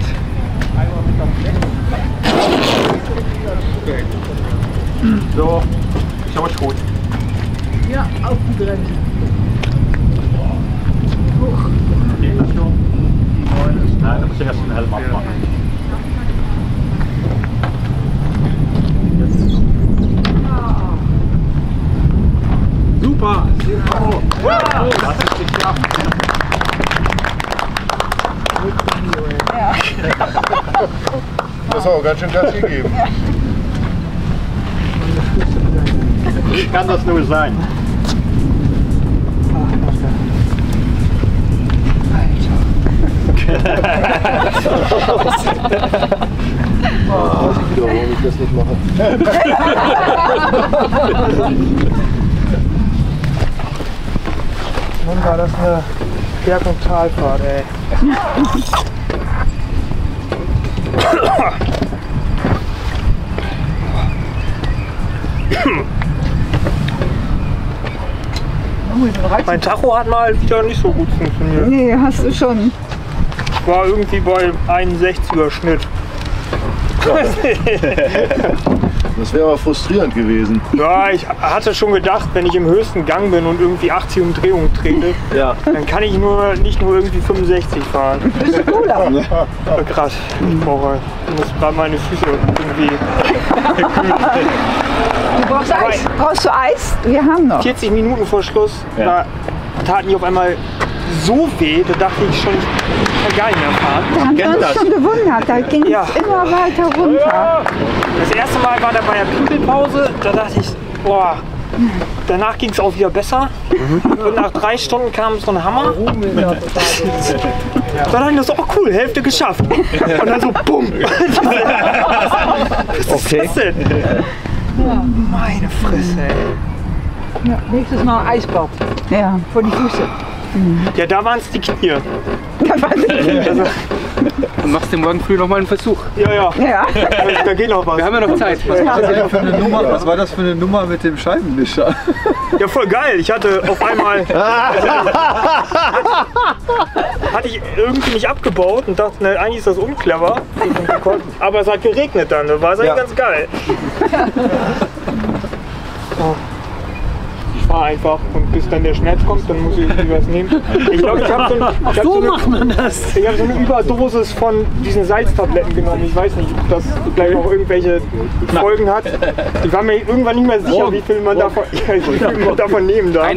So, ich hab euch gut. Ja, aufgegrenzt. Nein, da muss ich erst den Helm abmachen. Super! Wow! Das ist geschafft! Ja. Das hat auch ganz schön Gas gegeben. Wie kann das nur sein? Warum ich das nicht mache. Nun war das eine Berg- und Talfahrt, ey. Mein Tacho hat mal wieder nicht so gut funktioniert. Nee, hast du schon. Ich war irgendwie bei 61er Schnitt. Das wäre aber frustrierend gewesen. Ja, ich hatte schon gedacht, wenn ich im höchsten Gang bin und irgendwie 80 Umdrehungen trete, dann kann ich nicht nur irgendwie 65 fahren. Bist du cooler? Krass, ich muss gerade meine Füße irgendwie. Brauchst du Eis? Wir haben noch. 40 Minuten vor Schluss, da taten die auf einmal so weh, da dachte ich schon, ich kann gar nicht mehr fahren. Wir haben uns schon gewundert, da ging es immer weiter runter. Das erste Mal war da bei der Pinkelpause, da dachte ich, boah, danach ging es auch wieder besser. Und nach 3 Stunden kam so ein Hammer. Da dachte ich, das ist auch cool, Hälfte geschafft. Und dann so, bumm. Was ist das denn? Meine Fresse, ey. Ja, nächstes Mal ein Eisbad. Ja. Vor die Füße. Ja, da waren es die Knie. Also, dann machst du morgen früh nochmal einen Versuch. Ja. Da geht noch was. Wir haben ja noch Zeit. Was war das für eine Nummer mit dem Scheibenwischer? Ja, voll geil. Ich hatte auf einmal... hatte ich irgendwie nicht abgebaut und dachte, ne, eigentlich ist das unclever. Aber es hat geregnet dann. Da war es eigentlich ganz geil. Ich fahre einfach und bis dann der Schmerz kommt, dann muss ich was nehmen. Ich glaube, ich habe so eine Überdosis von diesen Salztabletten genommen. Ich weiß nicht, ob das gleich noch irgendwelche Folgen hat. Ich war mir irgendwann nicht mehr sicher, wie viel man davon nehmen darf.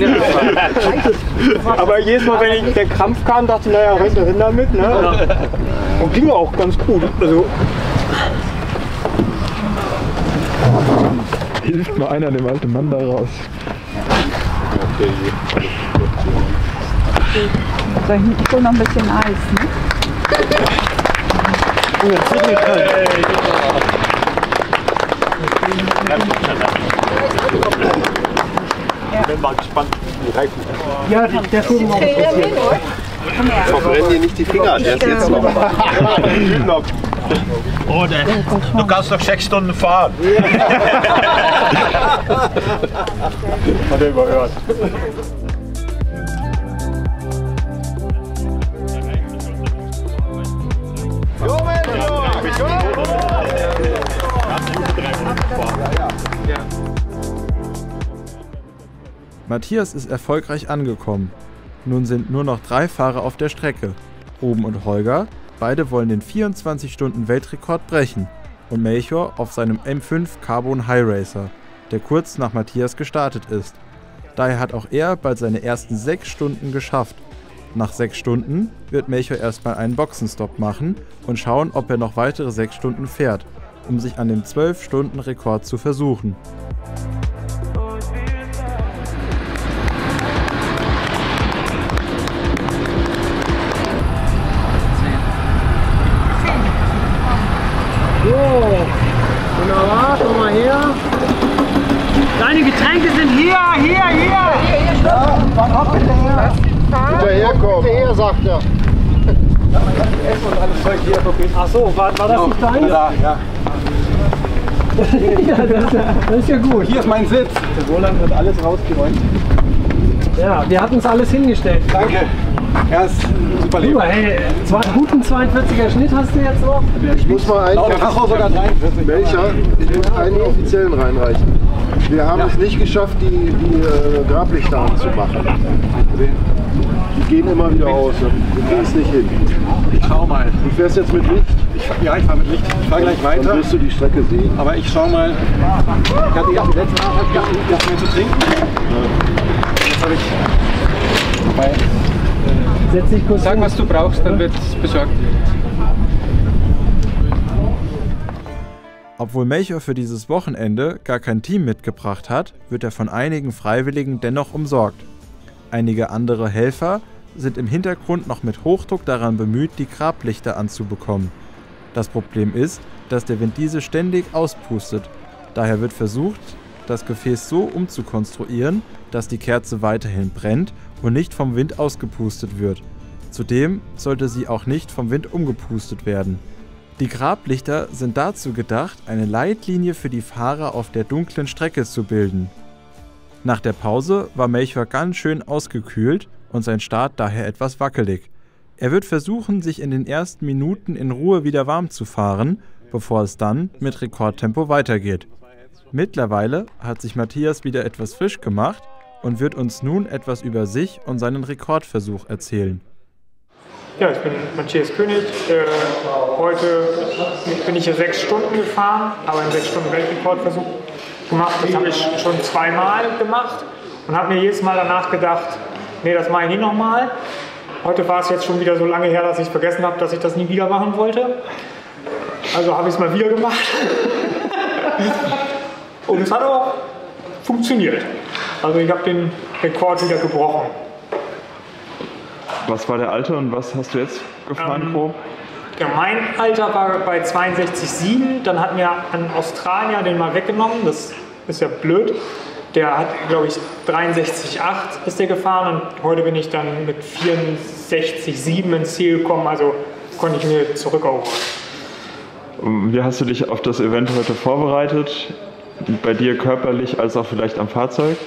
Aber jedes Mal, wenn der Krampf kam, dachte ich, naja, rein damit. Ne? Und ging auch ganz gut. Also, hilft mal einer dem alten Mann da raus. Ich hole noch ein bisschen Eis, ne? Bin mal gespannt, wie die Reifen sind. Ja, der Film noch Verbrenn dir nicht die Finger, der ist jetzt noch. Oh, du kannst noch 6 Stunden fahren. Hat er überhört. Matthias ist erfolgreich angekommen. Nun sind nur noch 3 Fahrer auf der Strecke. Ruben und Holger, beide wollen den 24-Stunden-Weltrekord brechen. Und Melchior auf seinem M5 Carbon High Racer, der kurz nach Matthias gestartet ist. Daher hat auch er bald seine ersten 6 Stunden geschafft. Nach 6 Stunden wird Melchior erstmal einen Boxenstopp machen und schauen, ob er noch weitere 6 Stunden fährt, um sich an dem 12-Stunden-Rekord zu versuchen. Wunderbar, komm mal her. Deine Getränke sind hier. Ja, wann habt ihr her? Hinterherkommen. Hinterher, sagt er. Essen und alles Zeug hier, okay. Ach so, war das nicht dein? Ja. Ja, das ist ja gut. Hier ist mein Sitz. Der Roland hat alles rausgeräumt. Ja, wir hatten es alles hingestellt. Danke. Er ist super lieb. Hey, guten 42er Schnitt hast du jetzt noch? Ich muss mal einen offiziellen reinreichen. Wir haben es nicht geschafft, die Grablichter anzumachen. Die gehen immer wieder aus. Wir kriegen es nicht hin. Ich schau mal. Du fährst jetzt mit Licht? Ich fahre mit Licht. Ich fahre gleich weiter. Dann wirst du die Strecke sehen. Aber ich schau mal. Ich hatte ja letztes Mal gedacht, mir zu trinken. Jetzt habe ich. Setz dich kurz. Sag, was du brauchst, dann wird es besorgt. Obwohl Melchior für dieses Wochenende gar kein Team mitgebracht hat, wird er von einigen Freiwilligen dennoch umsorgt. Einige andere Helfer sind im Hintergrund noch mit Hochdruck daran bemüht, die Grablichter anzubekommen. Das Problem ist, dass der Wind diese ständig auspustet. Daher wird versucht, das Gefäß so umzukonstruieren, dass die Kerze weiterhin brennt und nicht vom Wind ausgepustet wird. Zudem sollte sie auch nicht vom Wind umgepustet werden. Die Grablichter sind dazu gedacht, eine Leitlinie für die Fahrer auf der dunklen Strecke zu bilden. Nach der Pause war Melchior ganz schön ausgekühlt und sein Start daher etwas wackelig. Er wird versuchen, sich in den ersten Minuten in Ruhe wieder warm zu fahren, bevor es dann mit Rekordtempo weitergeht. Mittlerweile hat sich Matthias wieder etwas frisch gemacht und wird uns nun etwas über sich und seinen Rekordversuch erzählen. Ja, ich bin Matthias König. Heute bin ich hier 6 Stunden gefahren, habe einen 6 Stunden Weltrekordversuch gemacht. Das habe ich schon 2-mal gemacht und habe mir jedes Mal danach gedacht, nee, das mache ich nicht nochmal. Heute war es jetzt schon wieder so lange her, dass ich vergessen habe, dass ich das nie wieder machen wollte. Also habe ich es mal wieder gemacht. Und es hat auch funktioniert. Also ich habe den Rekord wieder gebrochen. Was war der Alter und was hast du jetzt gefahren, grob? Ja, mein Alter war bei 62,7. Dann hat mir ein Australier den mal weggenommen. Das ist ja blöd. Der hat, glaube ich, 63,8 ist der gefahren und heute bin ich dann mit 64,7 ins Ziel gekommen. Also konnte ich mir zurückerobern. Wie hast du dich auf das Event heute vorbereitet? Bei dir körperlich als auch vielleicht am Fahrzeug?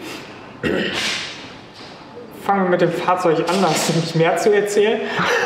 Fangen wir mit dem Fahrzeug an, da hast du nicht mehr zu erzählen.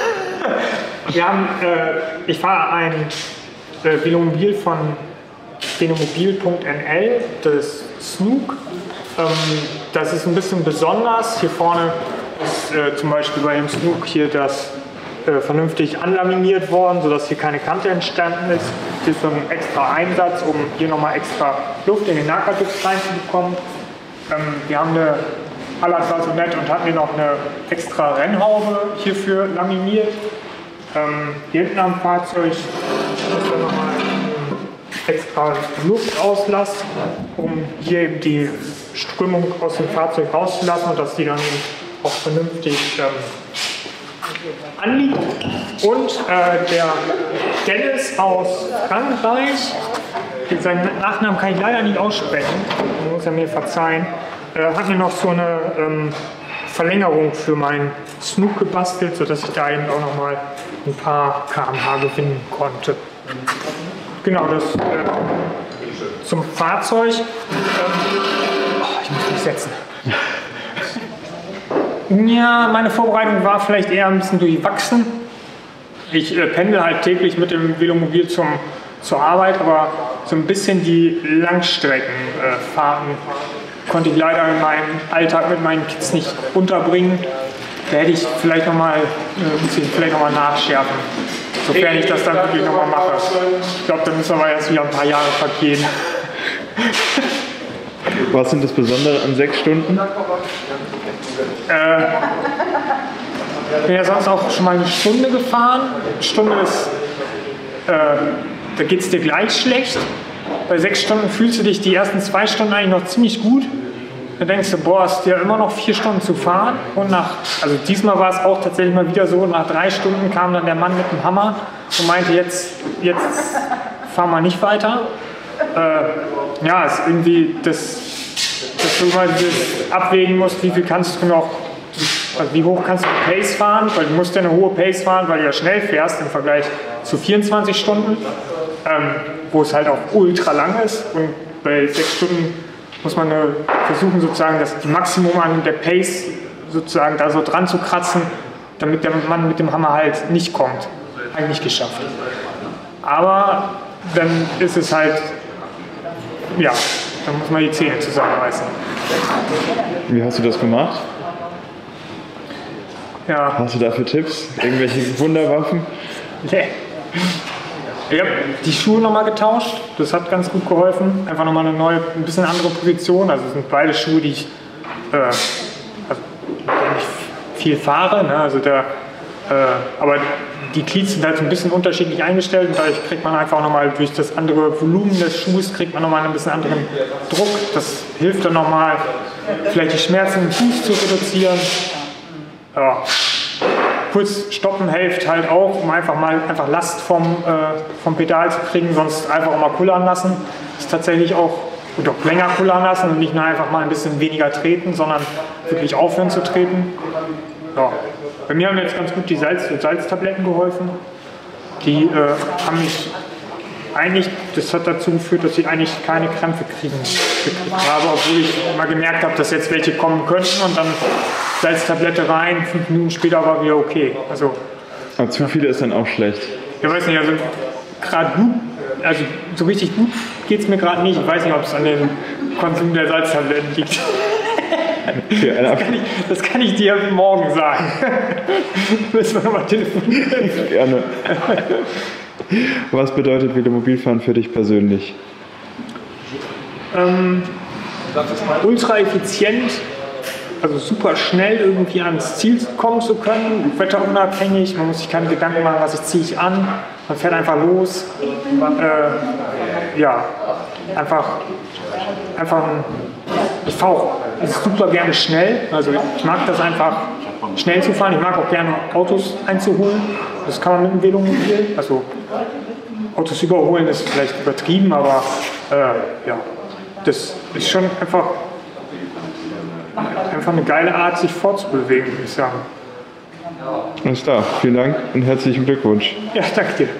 Ich fahre ein Velomobil von velomobil.nl, das Snook. Das ist ein bisschen besonders. Hier vorne ist zum Beispiel bei dem Snook hier das vernünftig anlaminiert worden, sodass hier keine Kante entstanden ist. Hier ist so ein extra Einsatz, um hier nochmal extra Luft in den Nahkadux reinzubekommen. Wir haben eine Allard war so nett und hat mir noch eine extra Rennhaube hierfür laminiert. Hier hinten am Fahrzeug ist dann nochmal extra Luftauslass, um hier eben die Strömung aus dem Fahrzeug rauszulassen und dass die dann auch vernünftig anliegt. Und der Dennis aus Frankreich, seinen Nachnamen kann ich leider nicht aussprechen, muss er mir verzeihen, hat mir noch so eine Verlängerung für meinen Snook gebastelt, sodass ich da eben auch noch mal ein paar km/h gewinnen konnte. Genau, das zum Fahrzeug. Ich muss mich setzen. Ja, meine Vorbereitung war vielleicht eher ein bisschen durchwachsen. Ich pendel halt täglich mit dem Velomobil zur Arbeit, aber so ein bisschen die Langstreckenfahrten konnte ich leider in meinem Alltag mit meinen Kids nicht unterbringen. Da hätte ich vielleicht nochmal nachschärfen, sofern ich das dann wirklich nochmal mache. Ich glaube, dann müssen wir erst wieder ein paar Jahre vergehen. Was sind das Besondere an 6 Stunden? Ich bin ja sonst auch schon mal eine Stunde gefahren. Eine Stunde ist, da geht es dir gleich schlecht. Bei 6 Stunden fühlst du dich die ersten 2 Stunden eigentlich noch ziemlich gut. Dann denkst du, boah, hast ja immer noch 4 Stunden zu fahren. Und also diesmal war es auch tatsächlich mal wieder so, nach 3 Stunden kam dann der Mann mit dem Hammer und meinte, jetzt fahren wir nicht weiter. Ja, ist irgendwie, dass du mal abwägen musst, wie viel kannst du noch, also wie hoch kannst du die Pace fahren, weil du musst ja eine hohe Pace fahren, weil du ja schnell fährst im Vergleich zu 24 Stunden, wo es halt auch ultra lang ist. Und bei 6 Stunden muss man versuchen, sozusagen das Maximum an der Pace sozusagen da so dran zu kratzen, damit der Mann mit dem Hammer halt nicht kommt. Eigentlich geschafft. Aber dann ist es halt, ja, dann muss man die Zähne zusammenreißen. Wie hast du das gemacht? Ja. Hast du dafür Tipps? Irgendwelche Wunderwaffen? Nee. Ich habe die Schuhe nochmal getauscht, das hat ganz gut geholfen. Einfach nochmal eine neue, ein bisschen andere Position. Also es sind beide Schuhe, die ich nicht viel fahre. Ne? Also aber die Cleats sind halt so ein bisschen unterschiedlich eingestellt und dadurch kriegt man einfach nochmal durch das andere Volumen des Schuhs kriegt man nochmal ein bisschen anderen Druck. Das hilft dann nochmal, vielleicht die Schmerzen im Fuß zu reduzieren. Ja. Kurz stoppen hilft halt auch, um einfach Last vom Pedal zu kriegen, sonst einfach auch mal kullern lassen. Das ist tatsächlich auch, und auch länger kullern lassen und nicht nur einfach mal ein bisschen weniger treten, sondern wirklich aufhören zu treten. Ja. Bei mir haben jetzt ganz gut die Salztabletten geholfen. Die haben mich eigentlich, das hat dazu geführt, dass ich eigentlich keine Krämpfe gekriegt habe, obwohl ich mal gemerkt habe, dass jetzt welche kommen könnten und dann Salztablette rein, 5 Minuten später war wieder okay. Also, aber zu viele ist dann auch schlecht. Ich weiß nicht, also gerade gut, also so richtig gut geht es mir gerade nicht. Ich weiß nicht, ob es an dem Konsum der Salztabletten liegt. Das kann ich dir morgen sagen. Müssen wir nochmal telefonieren. Gerne. Was bedeutet Velomobilfahren für dich persönlich? ultra effizient, also super schnell irgendwie ans Ziel kommen zu können, wetterunabhängig, man muss sich keine Gedanken machen, was ziehe ich an, man fährt einfach los. Ja, ich fahre auch super gerne schnell, also ich mag das einfach schnell zu fahren, ich mag auch gerne Autos einzuholen, das kann man mit dem Velomobil, also Autos überholen ist vielleicht übertrieben, aber ja, das ist schon einfach eine geile Art, sich fortzubewegen, würde ich sagen. Alles klar, vielen Dank und herzlichen Glückwunsch. Ja, danke dir.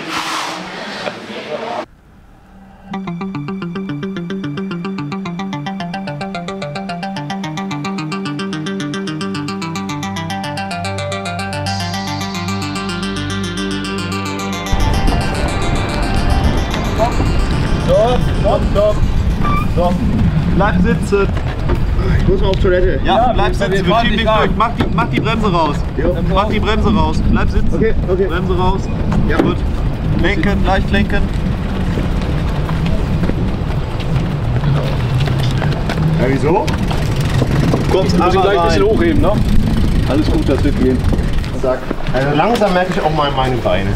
Stopp. So, bleib sitzen. Ich muss mal auf Toilette. Ja, bleib sitzen. Wir schieben dich durch. Mach die Bremse raus. Mach die Bremse raus. Bleib sitzen. Okay. Bremse raus. Ja, gut. Lenken, leicht lenken. Ja, wieso? Kommst aber gleich ein bisschen hochheben, ne? Alles gut, das wird gehen. Zack. Also langsam merke ich auch mal meine Beine.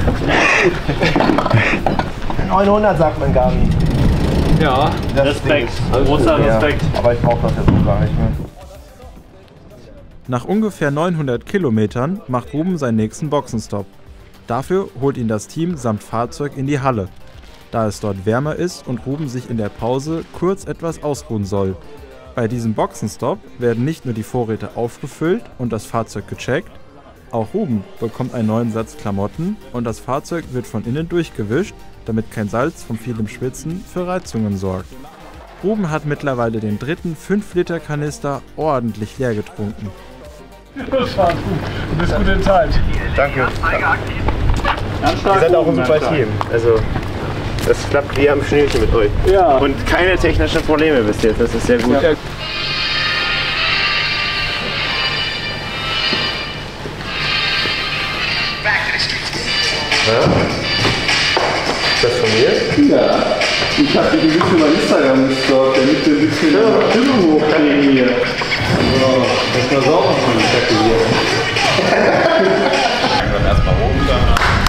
900 sagt man gar nicht. Ja, Respekt. Großer Respekt. Ja, aber ich brauche das jetzt auch gar nicht mehr. Nach ungefähr 900 Kilometern macht Ruben seinen nächsten Boxenstopp. Dafür holt ihn das Team samt Fahrzeug in die Halle, da es dort wärmer ist und Ruben sich in der Pause kurz etwas ausruhen soll. Bei diesem Boxenstopp werden nicht nur die Vorräte aufgefüllt und das Fahrzeug gecheckt, auch Ruben bekommt einen neuen Satz Klamotten und das Fahrzeug wird von innen durchgewischt, damit kein Salz vom vielen Schwitzen für Reizungen sorgt. Ruben hat mittlerweile den dritten 5-Liter-Kanister ordentlich leer getrunken. Das war gut. Du bist gut in Zeit. Danke. Ihr seid auch ein super Team. Also, das klappt wie am Schnürchen mit euch. Ja. Und keine technischen Probleme bis jetzt. Das ist sehr gut. Ja. Ist das von mir? Ja. Ich hab dir ein bisschen mein Instagram gestalkt, damit wir ein bisschen Stimmung hochkriegen hier. So, erstmal sauber von der Kacke hier. Dann erstmal oben, dann.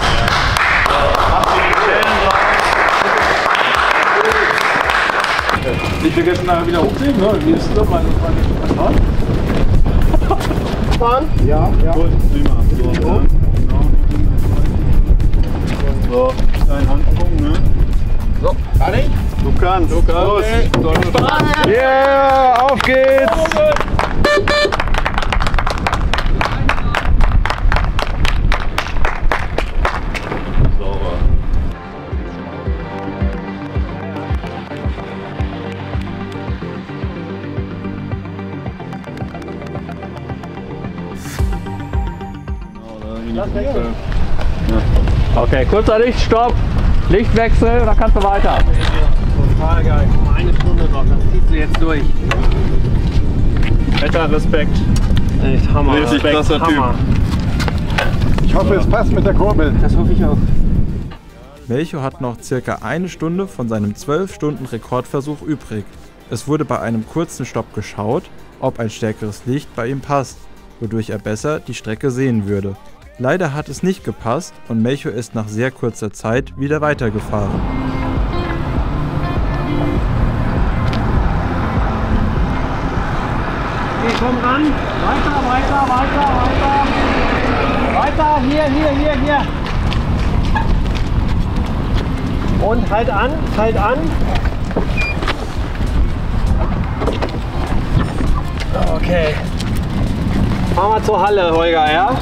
Nicht vergessen, nachher wieder hochziehen, ne? Wie ist das mal fahren? Fahren? Ja. Gut, prima. So, dein Handpunkt, ne? So, kann ich? Du kannst. Los. Yeah, auf geht's! Sauber. Okay, kurzer Lichtstopp, Lichtwechsel, dann kannst du weiter. Total geil. Guck mal, eine Stunde noch, das ziehst du jetzt durch. Alter, Respekt. Echt Hammer. Richtig krasser Hammer. Typ. Ich hoffe, es passt mit der Kurbel. Das hoffe ich auch. Melcho hat noch circa eine Stunde von seinem 12-Stunden-Rekordversuch übrig. Es wurde bei einem kurzen Stopp geschaut, ob ein stärkeres Licht bei ihm passt, wodurch er besser die Strecke sehen würde. Leider hat es nicht gepasst und Melcho ist nach sehr kurzer Zeit wieder weitergefahren. Okay, komm ran. Weiter, hier. Und halt an. Okay. Fahren wir zur Halle, Holger, ja?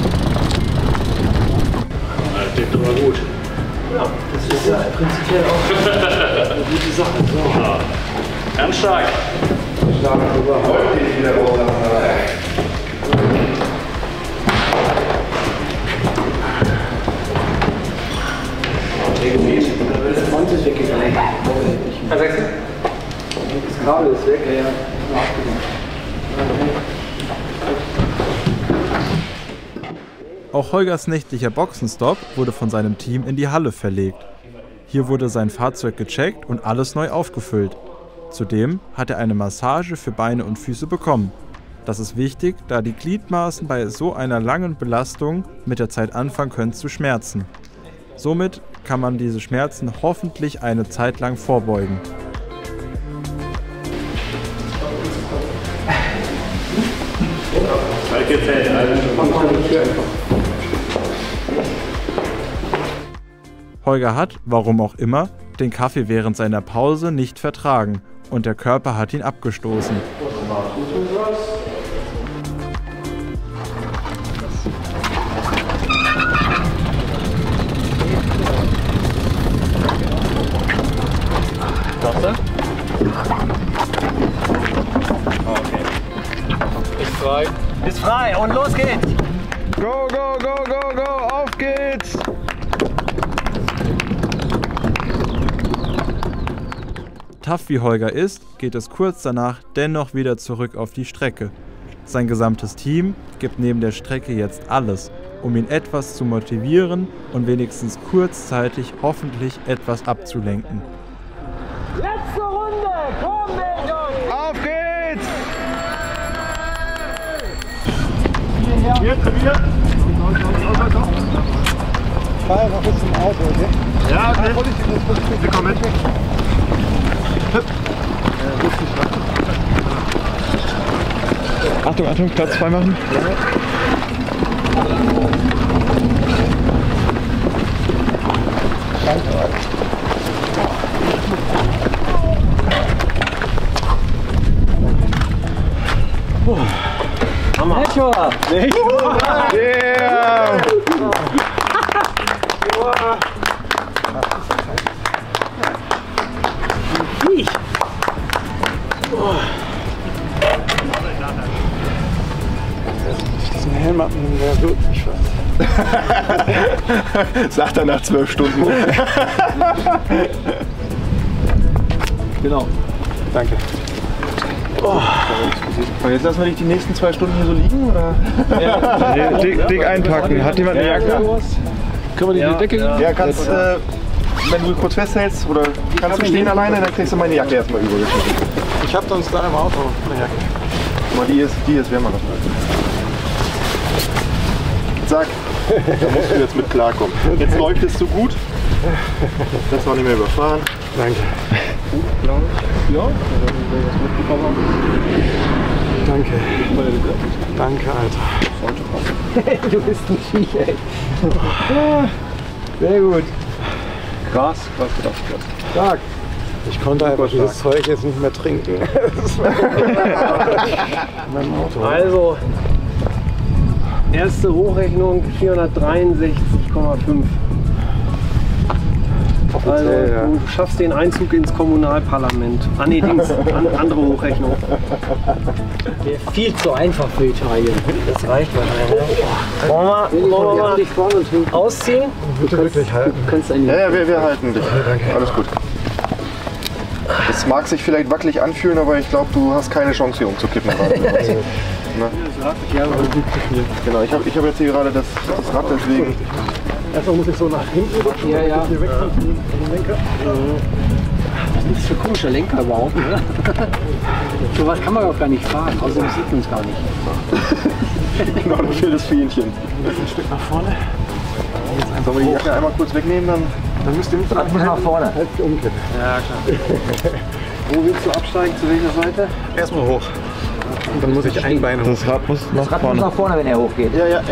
Das klingt doch mal gut. Ja, das ist ja prinzipiell auch eine gute Sache. So. Ja. Ganz stark. Das Band ist weggegangen. Was sagst du? Das Kabel ist weg, ja. Auch Holgers nächtlicher Boxenstopp wurde von seinem Team in die Halle verlegt. Hier wurde sein Fahrzeug gecheckt und alles neu aufgefüllt. Zudem hat er eine Massage für Beine und Füße bekommen. Das ist wichtig, da die Gliedmaßen bei so einer langen Belastung mit der Zeit anfangen können zu schmerzen. Somit kann man diese Schmerzen hoffentlich eine Zeit lang vorbeugen. Holger hat, warum auch immer, den Kaffee während seiner Pause nicht vertragen und der Körper hat ihn abgestoßen. Okay. Ist frei und los geht's! Go, go, go, go, go, auf geht's! Tough wie Holger ist, geht es kurz danach dennoch wieder zurück auf die Strecke. Sein gesamtes Team gibt neben der Strecke jetzt alles, um ihn etwas zu motivieren und wenigstens kurzzeitig hoffentlich etwas abzulenken. Letzte Runde! Komm, Mädchen! Auf geht's! Hier, trainiert. Fahr noch bis zum Auto, okay? Ja, okay. Wir kommen mit. Achtung, Achtung, Platz frei machen. Melchior! Yeah! Diesen Helm abnehmen wäre wirklich was. Sagt er nach 12 Stunden. Genau. Danke. Und jetzt lassen wir dich die nächsten 2 Stunden hier so liegen, oder? Ja. Dick einpacken. Hat jemand eine Jacke? Können wir die Decke nehmen? Ja, kannst, wenn du kurz festhältst, oder kannst du stehen alleine, dann kriegst du meine Jacke erstmal übergeschnitten. Ich hab sonst da im Auto eine Jacke. Aber die ist wärmer noch. Zack, da musst du jetzt mit klarkommen. Jetzt leuchtest du gut. Das war nicht mehr überfahren. Danke. Gut, glaube ich. Ja, wenn wir das mitbekommen haben. Danke. Danke, Alter. Du bist ein Viech, ey. Sehr gut. Krass, krass. Stark. Ich konnte einfach dieses Zeug jetzt nicht mehr trinken. Mein Auto. Also, erste Hochrechnung 463,5. Also, du schaffst den Einzug ins Kommunalparlament. Ah ne, andere Hochrechnung. Viel zu einfach für Italien. Das reicht wahrscheinlich. Wollen wir mal ausziehen? Bitte wirklich halten. Ja, wir halten dich. Alles gut. Das mag sich vielleicht wackelig anfühlen, aber ich glaube, du hast keine Chance hier umzukippen gerade. Genau, ich hab jetzt hier gerade das Rad, deswegen. Erstmal muss ich so nach hinten rutschen. Ja, ja. Hier weg von dem Lenker. Was ist das für ein komischer Lenker überhaupt, ne? So was kann man auch gar nicht fahren, außerdem sieht man es gar nicht. Genau, da fehlt das Fähnchen. Ein Stück nach vorne. Sollen wir die Jacke einmal kurz wegnehmen, dann müsst ihr nicht nach vorne. Halt umkippen. Ja, klar. Wo willst du absteigen? Zu welcher Seite? Erstmal hoch. Und dann muss ich ein Bein hoch. Das Rad muss nach vorne. nach vorne, wenn er hochgeht. Ja.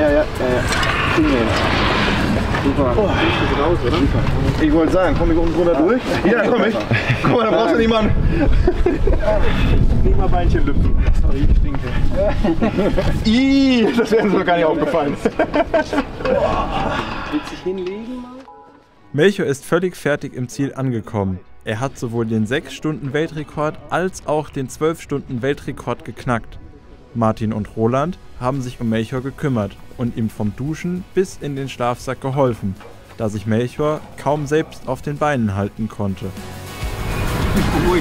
Super. Oh. Raus, oder? Ich wollte sagen, komm ich unten drunter durch? Ja, komm ich. Guck mal, da brauchst du niemanden. Nicht mal Beinchen lüpfen. Sorry, ich stinke. Ih, das wäre uns noch gar nicht aufgefallen. Willst du dich hinlegen mal? Melchior ist völlig fertig im Ziel angekommen. Er hat sowohl den 6-Stunden-Weltrekord als auch den 12-Stunden-Weltrekord geknackt. Martin und Roland haben sich um Melchior gekümmert und ihm vom Duschen bis in den Schlafsack geholfen, da sich Melchior kaum selbst auf den Beinen halten konnte. Ruhig.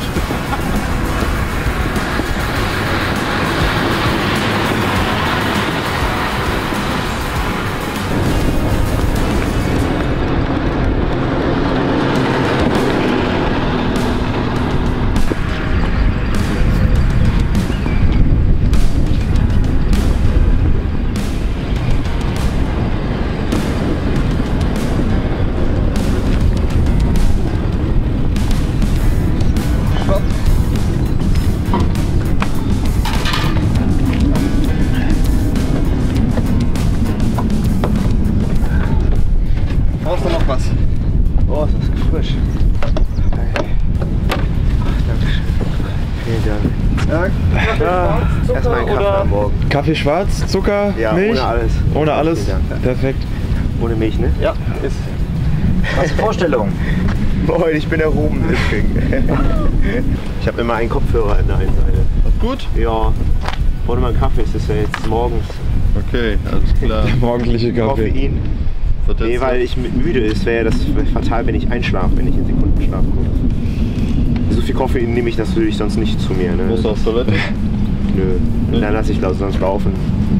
Erstmal einen Kaffee am Morgen. Kaffee schwarz, Zucker, Ja, Milch? ohne alles. Ohne alles? Vielen Dank. Perfekt. Ohne Milch, ne? Ja, ist. Was ist die Vorstellung? Moin, ich bin der Ruben. Ich habe immer einen Kopfhörer an der einen Seite. Gut? Ja. Wollte mal einen Kaffee, es ist ja jetzt morgens. Okay, alles klar. Der morgendliche Kaffee. Koffein. Nee, weil ich müde ist, wäre das fatal, wenn ich einschlafe, wenn ich in Sekundenschlaf komme. So viel Koffein nehme ich natürlich sonst nicht zu mir. Ne? Musst du aufs Toilette? Nö, dann lasse ich sonst laufen.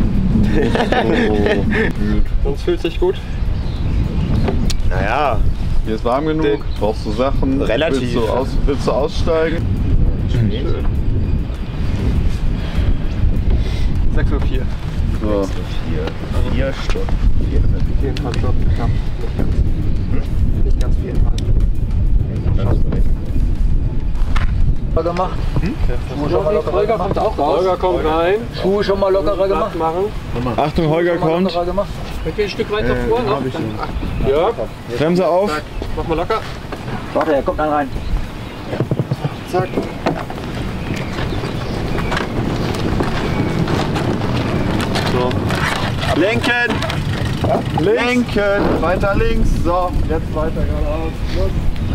Sonst fühlt sich gut? Naja. Hier ist warm genug, brauchst du Sachen? Relativ. Willst du aussteigen? 6:04 Uhr. So. 4 Stunden. 4,5 Stunden knapp. Nicht ganz 4,5. Gemacht. Holger kommt auch raus. Holger kommt rein. Schuhe schon mal lockerer gemacht. Achtung, Holger kommt. Könnt ihr ein Stück weiter vor? Noch? Ja. Bremse auf. Mach mal locker. Warte, er kommt dann rein. Zack. So. Lenken! Lenken! Weiter links. So, jetzt weiter geradeaus. Los.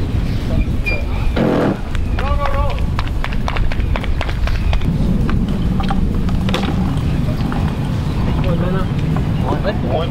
Moin.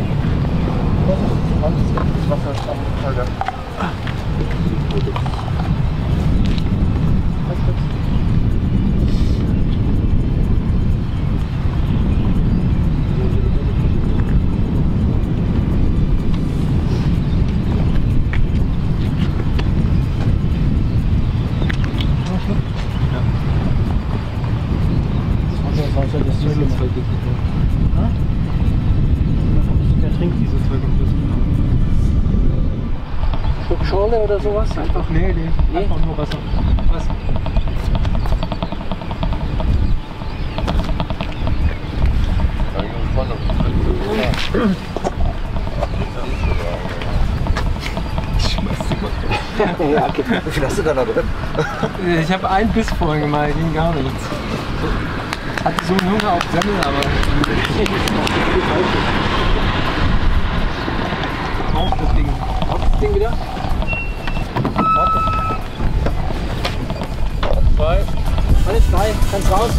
Der trinkt dieses Zeug im Flüssig. Schorle oder sowas? Einfach? Nee, einfach nur Wasser. Ja, okay. Wie viel hast du da noch drin? Ich habe einen Biss vorhin gemalt, ging gar nichts. Hatte so einen Hunger auf Semmel, aber... Auf das Ding. Auf das Ding wieder. Alles frei, kannst raus.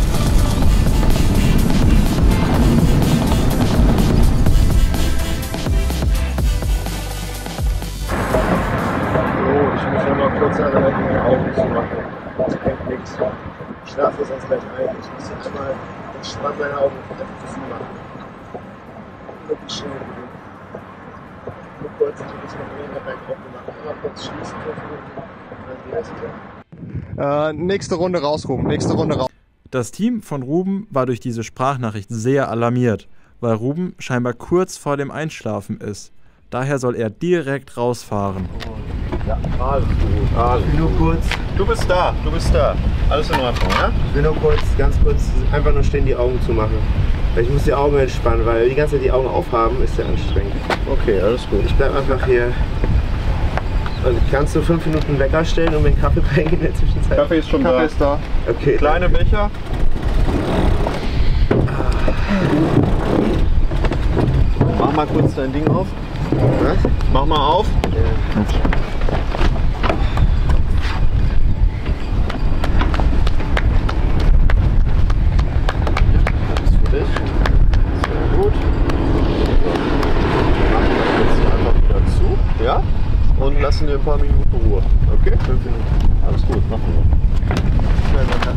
Ich muss noch mal kurz anhalten, meine Augen zu machen. Das bringt nichts. Ich schlafe sonst gleich ein. Ich muss jetzt einmal entspannt meine Augen einfach zumachen. Wirklich schön. Nur kurz, ich muss noch einen Berg aufgemacht. Einmal kurz schließen, 5 Minuten, dann wieder wieder. Nächste Runde raus, Ruben. Nächste Runde raus. Das Team von Ruben war durch diese Sprachnachricht sehr alarmiert, weil Ruben scheinbar kurz vor dem Einschlafen ist. Daher soll er direkt rausfahren. Ja, alles gut. Alles nur kurz. Du bist da. Alles in Ordnung, ja? Ich will nur kurz, ganz kurz, einfach nur stehen, die Augen zu machen. Weil ich muss die Augen entspannen, weil die ganze Zeit die Augen aufhaben, ist ja anstrengend. Okay, alles gut. Ich bleib einfach hier. Und kannst du 5 Minuten Wecker stellen und mir einen Kaffee bringen in der Zwischenzeit? Kaffee ist schon da. Kaffee ist da. Okay. Kleine Becher. Mach mal kurz dein Ding auf. Was? Mach mal auf. Ja. Das ist für dich. Sehr gut. Machen wir jetzt einfach wieder zu. Ja? Und lassen dir ein paar Minuten Ruhe. Okay? 5 Minuten. Alles gut, machen wir. Schnell weiter.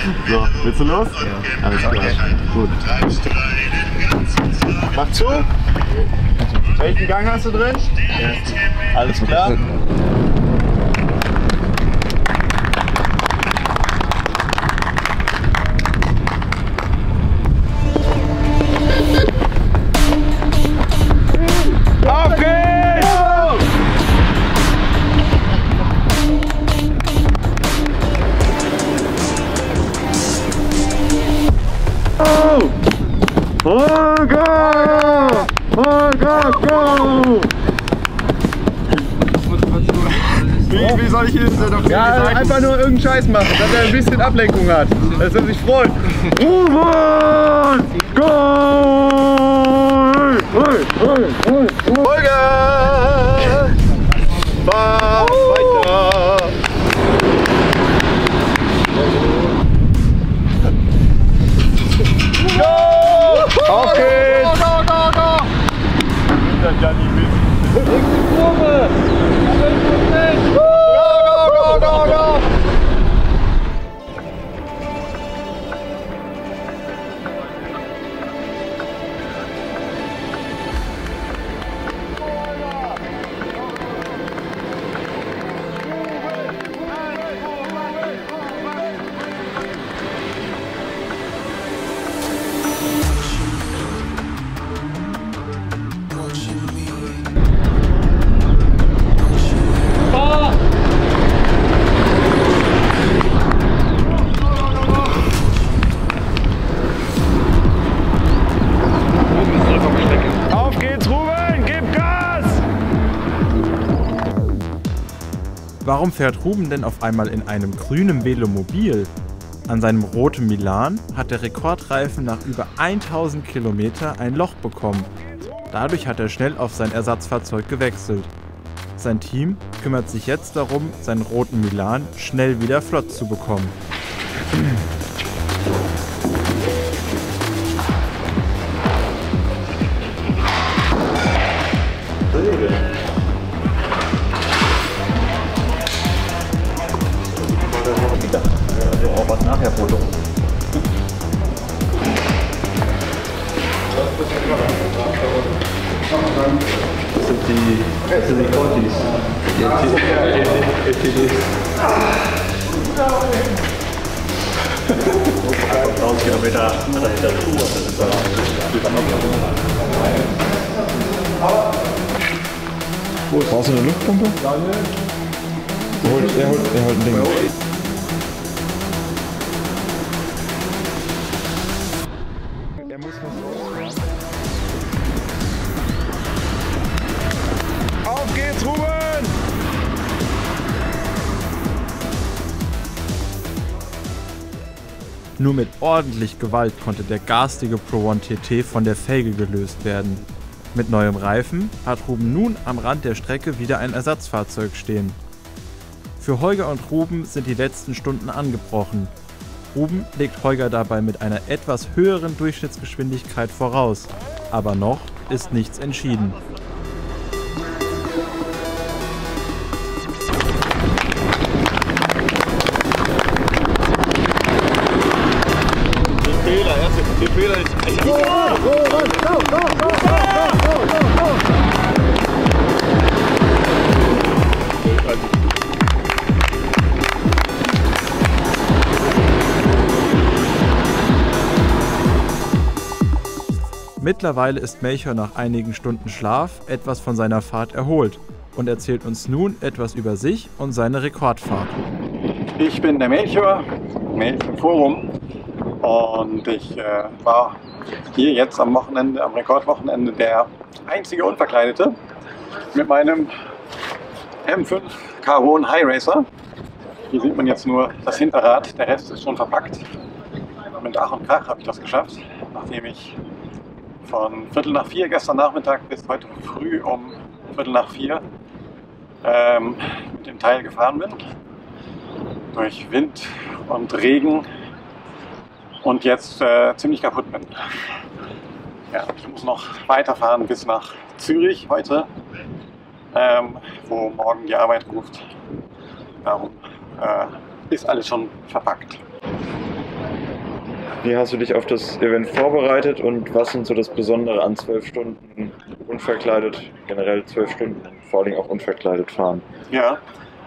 So, willst du los? Ja. Alles klar. Gut. Mach zu. Welchen Gang hast du drin? Ja. Alles klar. Auf geht's! Vollgas! Vollgas, go! Wie soll ich hier jetzt noch einfach nur irgendeinen Scheiß machen, dass er ein bisschen Ablenkung hat, dass er sich freut. Ruben! Go! Vollgas! Fahr weiter! Go! Auf geht's! Das ja nicht wissen. Nächste Kurve! 12%! Go, go, go, go, go! Auf geht's, Ruben! Gib Gas! Warum fährt Ruben denn auf einmal in einem grünen Velomobil? An seinem roten Milan hat der Rekordreifen nach über 1000 Kilometer ein Loch bekommen. Dadurch hat er schnell auf sein Ersatzfahrzeug gewechselt. Sein Team kümmert sich jetzt darum, seinen roten Milan schnell wieder flott zu bekommen. Auch was nachher Foto. Das sind die Contis. Die FTDs. 1000 Kilometer hat er hinter der Tour. Das ist Wo brauchst du eine Luftpumpe? Er holt ein Ding. Er muss noch rausfahren. Auf geht's, Ruben! Nur mit ordentlich Gewalt konnte der garstige Pro One TT von der Felge gelöst werden. Mit neuem Reifen hat Ruben nun am Rand der Strecke wieder ein Ersatzfahrzeug stehen. Für Holger und Ruben sind die letzten Stunden angebrochen. Ruben legt Holger dabei mit einer etwas höheren Durchschnittsgeschwindigkeit voraus, aber noch ist nichts entschieden. Den Fehler ist... Mittlerweile ist Melchior nach einigen Stunden Schlaf etwas von seiner Fahrt erholt und erzählt uns nun etwas über sich und seine Rekordfahrt. Ich bin der Melchior im Forum, und ich war hier jetzt am Wochenende, am Rekordwochenende, der einzige Unverkleidete mit meinem M5 Carbon High Racer. Hier sieht man jetzt nur das Hinterrad, der Rest ist schon verpackt. Mit Ach und Krach habe ich das geschafft, nachdem ich von 3:45 gestern Nachmittag bis heute früh um 3:45 mit dem Teil gefahren bin. Durch Wind und Regen und jetzt ziemlich kaputt bin. Ja, ich muss noch weiterfahren bis nach Zürich heute, wo morgen die Arbeit ruft. Darum ist alles schon verpackt. Wie hast du dich auf das Event vorbereitet und was sind so das Besondere an 12 Stunden unverkleidet, generell 12 Stunden, vor allem auch unverkleidet fahren? Ja,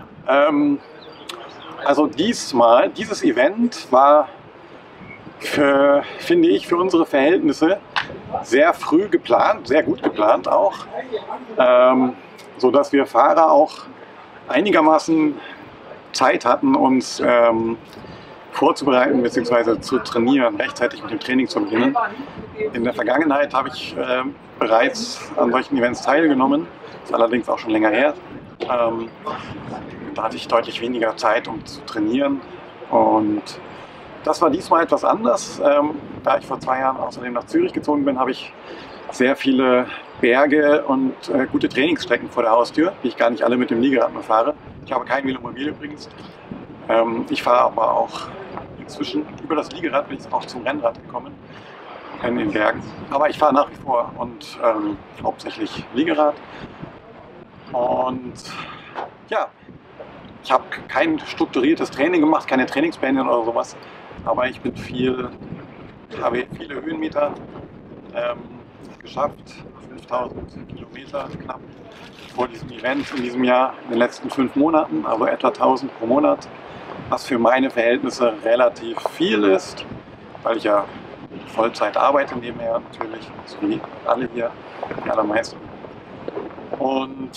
also dieses Event war, finde ich, für unsere Verhältnisse sehr früh geplant, sehr gut geplant auch, sodass wir Fahrer auch einigermaßen Zeit hatten, uns vorzubereiten bzw. zu trainieren, rechtzeitig mit dem Training zu beginnen. In der Vergangenheit habe ich bereits an solchen Events teilgenommen, das ist allerdings auch schon länger her. Da hatte ich deutlich weniger Zeit, um zu trainieren, und das war diesmal etwas anders. Da ich vor 2 Jahren außerdem nach Zürich gezogen bin, habe ich sehr viele Berge und gute Trainingsstrecken vor der Haustür, die ich gar nicht alle mit dem Liegerad mehr fahre. Ich habe kein Velomobil übrigens. Ich fahre aber auch inzwischen über das Liegerad, bin ich auch zum Rennrad gekommen in den Bergen. Aber ich fahre nach wie vor und hauptsächlich Liegerad. Und ja, ich habe kein strukturiertes Training gemacht, keine Trainingspläne oder sowas. Aber ich bin habe viele Höhenmeter geschafft, 5000 Kilometer knapp vor diesem Event in diesem Jahr, in den letzten 5 Monaten, also etwa 1000 pro Monat, was für meine Verhältnisse relativ viel ist, weil ich ja Vollzeit arbeite nebenher natürlich, so wie alle hier, die allermeisten. Und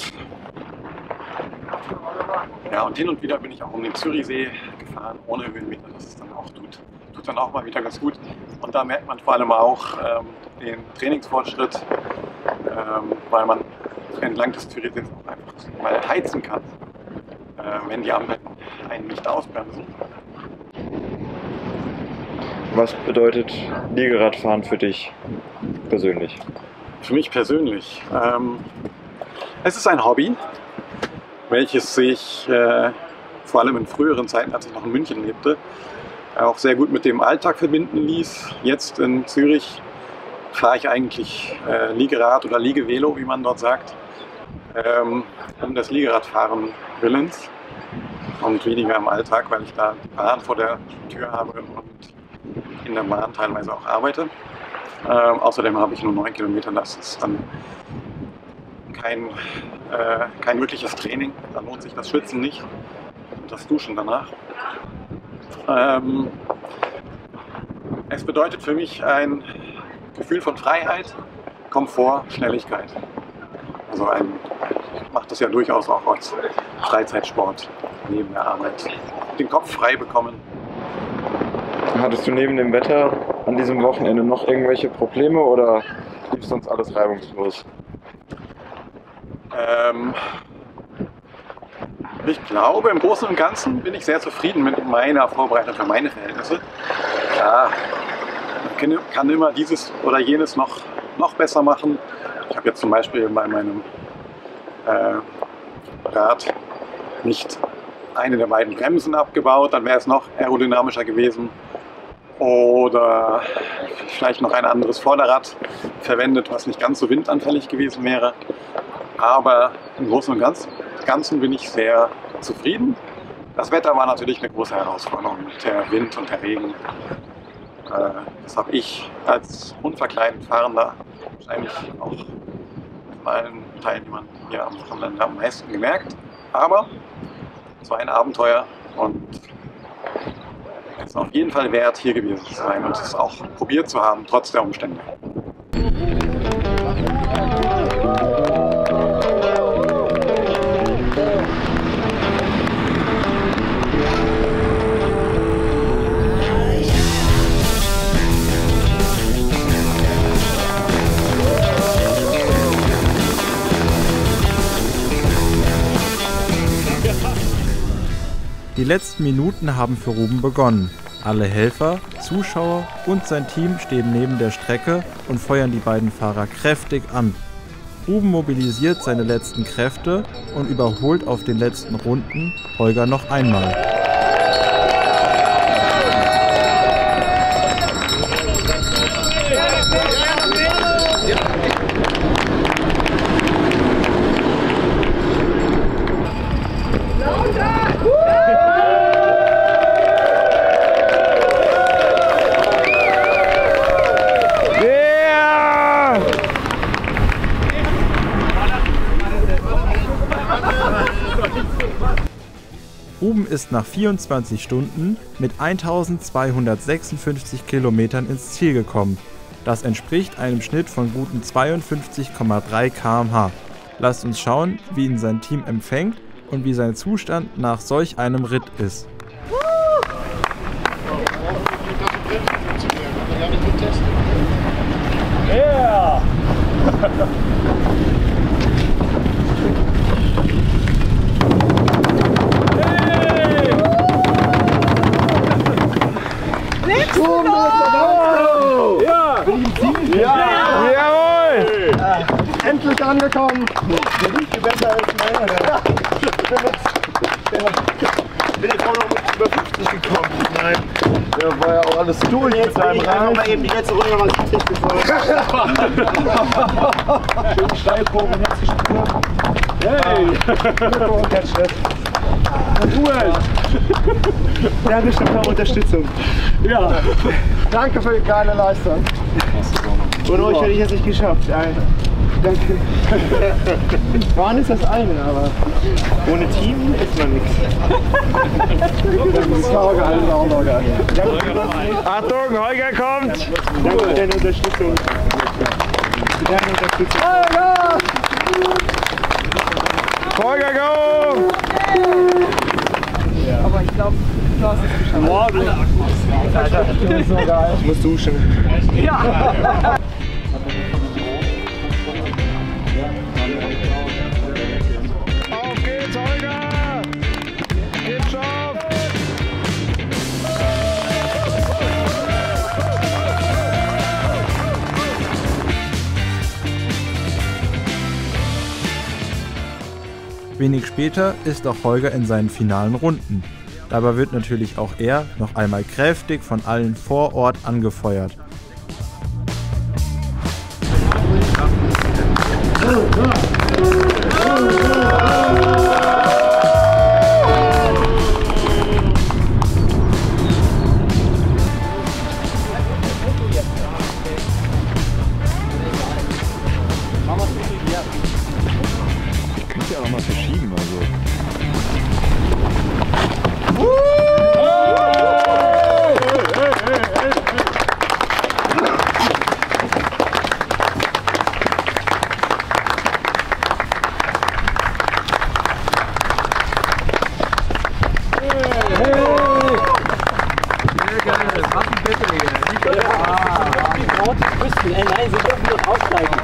ja, und hin und wieder bin ich auch um den Zürichsee gefahren, ohne Höhenmeter, das ist dann auch tut dann auch mal wieder ganz gut. Und da merkt man vor allem auch den Trainingsfortschritt, weil man entlang des Zürichsees auch einfach mal heizen kann, wenn die Ampeln einen nicht ausbremsen. Was bedeutet Liegeradfahren für dich persönlich? Für mich persönlich? Es ist ein Hobby, welches sich vor allem in früheren Zeiten, als ich noch in München lebte, auch sehr gut mit dem Alltag verbinden ließ. Jetzt in Zürich fahre ich eigentlich Liegerad oder Liegevelo, wie man dort sagt, um des Liegeradfahren willens und weniger im Alltag, weil ich da die Bahn vor der Tür habe und in der Bahn teilweise auch arbeite. Außerdem habe ich nur 9 Kilometer, das ist dann kein wirkliches Training, da lohnt sich das Schwitzen nicht und das Duschen danach. Es bedeutet für mich ein Gefühl von Freiheit, Komfort, Schnelligkeit. Also ich mache das ja durchaus auch als Freizeitsport neben der Arbeit. Den Kopf frei bekommen. Hattest du neben dem Wetter an diesem Wochenende noch irgendwelche Probleme oder lief sonst alles reibungslos? Ich glaube, im Großen und Ganzen bin ich sehr zufrieden mit meiner Vorbereitung für meine Verhältnisse. Klar, man kann immer dieses oder jenes noch besser machen. Ich habe jetzt zum Beispiel bei meinem Rad nicht eine der beiden Bremsen abgebaut, dann wäre es noch aerodynamischer gewesen. Oder vielleicht noch ein anderes Vorderrad verwendet, was nicht ganz so windanfällig gewesen wäre. Aber im Großen und Ganzen bin ich sehr zufrieden. Das Wetter war natürlich eine große Herausforderung, der Wind und der Regen. Das habe ich als unverkleidet Fahrender wahrscheinlich auch von allen Teilnehmern hier am Wochenende am meisten gemerkt. Aber es war ein Abenteuer und es ist auf jeden Fall wert, hier gewesen zu sein und es auch probiert zu haben, trotz der Umstände. Die letzten Minuten haben für Ruben begonnen. Alle Helfer, Zuschauer und sein Team stehen neben der Strecke und feuern die beiden Fahrer kräftig an. Ruben mobilisiert seine letzten Kräfte und überholt auf den letzten Runden Holger noch einmal. Ruben ist nach 24 Stunden mit 1256 Kilometern ins Ziel gekommen. Das entspricht einem Schnitt von guten 52,3 km/h. Lasst uns schauen, wie ihn sein Team empfängt und wie sein Zustand nach solch einem Ritt ist. Yeah! Jawohl! Endlich angekommen! Der riecht besser als meiner. Ich bin jetzt auch noch über 50 gekommen. Nein. Der war ja auch alles durch mit seinem Rad. Mal eben die letzte Runde mal richtig gefolgt. Schön Steilprobe, jetzt gespielt. Hey! Cool! Danke schon für Unterstützung. Ja. Danke für die geile Leistung. Ohne euch hätte ich es nicht geschafft. Danke. Fahren ist das eine, aber ohne Team ist man nichts. Das ist auch geil, auch noch geil. Achtung, Holger kommt! Danke für deine Unterstützung. Holger! Holger, go! Aber ich glaube, du hast es geschafft. Alter, das ist so geil. Ich muss duschen. Ja! Auf geht's, Holger! Geht schon! Wenig später ist auch Holger in seinen finalen Runden. Dabei wird natürlich auch er noch einmal kräftig von allen vor Ort angefeuert. Ich könnte ja auch mal verschieben, also. Nein, Sie dürfen doch aussteigen.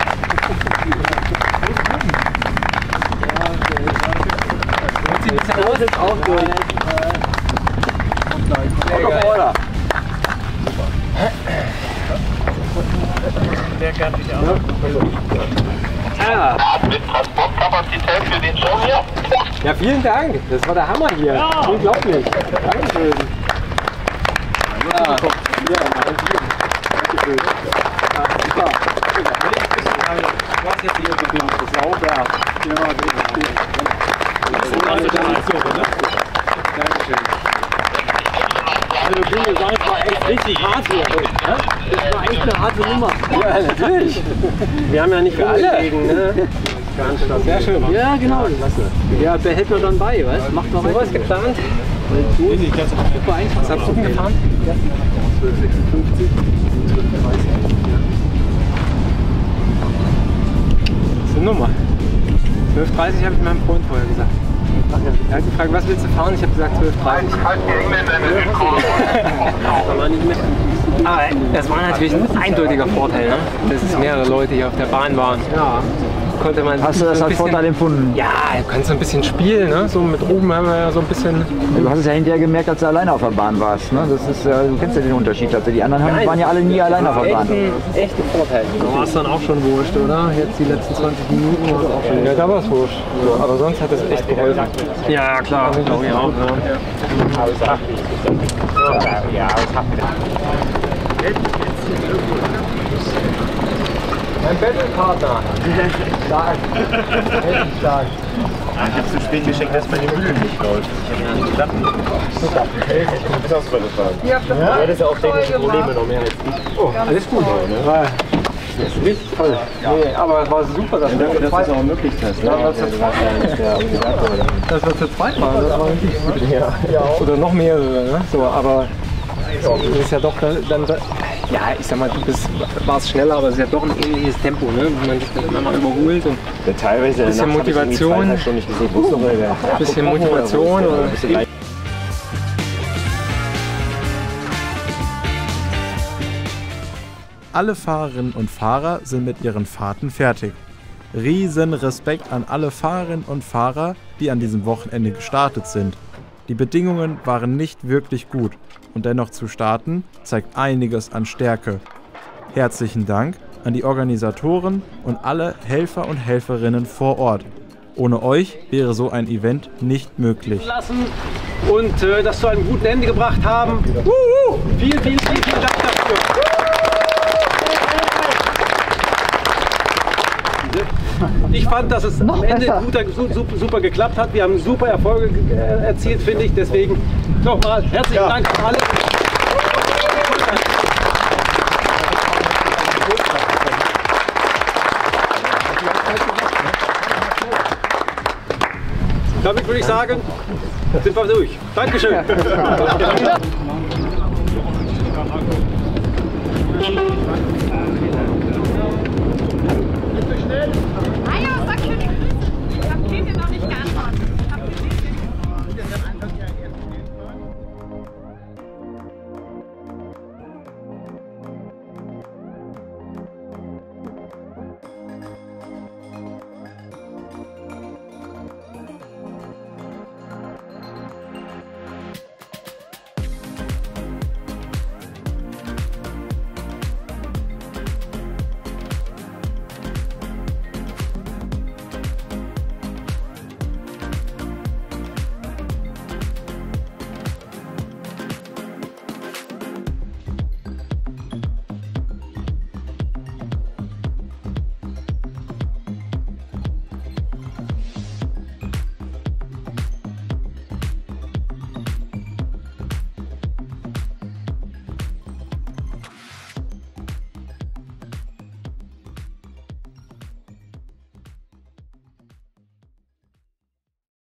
Sie müssen jetzt auch durch. Oder? Der kann sich auch. Mit Transportkapazität für den Show hier? Ja, vielen Dank. Das war der Hammer hier. Ja. Unglaublich. Dankeschön. Ja. Dankeschön. Super. Was jetzt hier gebindet? Sauber. Ja, richtig gut. Dankeschön. Also du das war echt richtig hart hier. Das war echt eine harte Nummer. Ja, natürlich. Wir haben ja nicht für alle. Ne? Sehr schön. Ja, genau. Ja, behält man dann bei, weißt? Macht noch was geplant. Super einfach. Was hast du gefahren? 12,56. 12,30. Das ist eine Nummer. 12,30 habe ich meinem Freund vorher gesagt. Er hat gefragt, was willst du fahren? Ich habe gesagt 12,30. Aber das war natürlich ein eindeutiger Vorteil, ne? Dass es mehrere Leute hier auf der Bahn waren. Ja. Konnte man hast du das als Vorteil empfunden? Ja, du kannst so ein bisschen spielen, ne? So mit Ruben haben wir ja so ein bisschen... Du hast es ja hinterher gemerkt, als du alleine auf der Bahn warst, ne? Das ist, du kennst ja den Unterschied. Also die anderen waren ja alle nie alleine auf der Bahn. Echter Vorteil. Da war es dann auch schon wurscht, oder? Jetzt die letzten 20 Minuten war es auch schon. Ja, da war es wurscht. So, aber sonst hat es echt geholfen. Ja, klar. Glaube ich auch. Ja. Mein Battlepartner. Stark. Echt stark. Ich habe zu spät geschenkt, dass meine Mühle nicht läuft. Ich hätte nicht gedacht. Hey, ich komme bis aus Battlefahren. Ja, das ist ja auch technische Probleme noch mehr als ich. Oh, alles gut. ist richtig toll. Nee, aber es war super, dass wir zu zweit auch möglich ist. Das wir zu zweit waren, das war richtig gut. Ja. Oder noch mehrere, ne? So, aber das ist ja doch dann ja, ich sag mal, du warst schneller, aber es ist ja doch ein ähnliches Tempo, ne? Wenn man sich dann immer mal überholt und ja, teilweise ein bisschen Motivation. Bisschen Motivation. Alle Fahrerinnen und Fahrer sind mit ihren Fahrten fertig. Riesen Respekt an alle Fahrerinnen und Fahrer, die an diesem Wochenende gestartet sind. Die Bedingungen waren nicht wirklich gut und dennoch zu starten zeigt einiges an Stärke. Herzlichen Dank an die Organisatoren und alle Helfer und Helferinnen vor Ort. Ohne euch wäre so ein Event nicht möglich. Und das zu einem guten Ende gebracht haben. Vielen Dank dafür. Ich fand, dass es am Ende super geklappt hat. Wir haben super Erfolge erzielt, finde ich. Deswegen nochmal herzlichen Dank an alle. Damit würde ich sagen, sind wir durch. Dankeschön.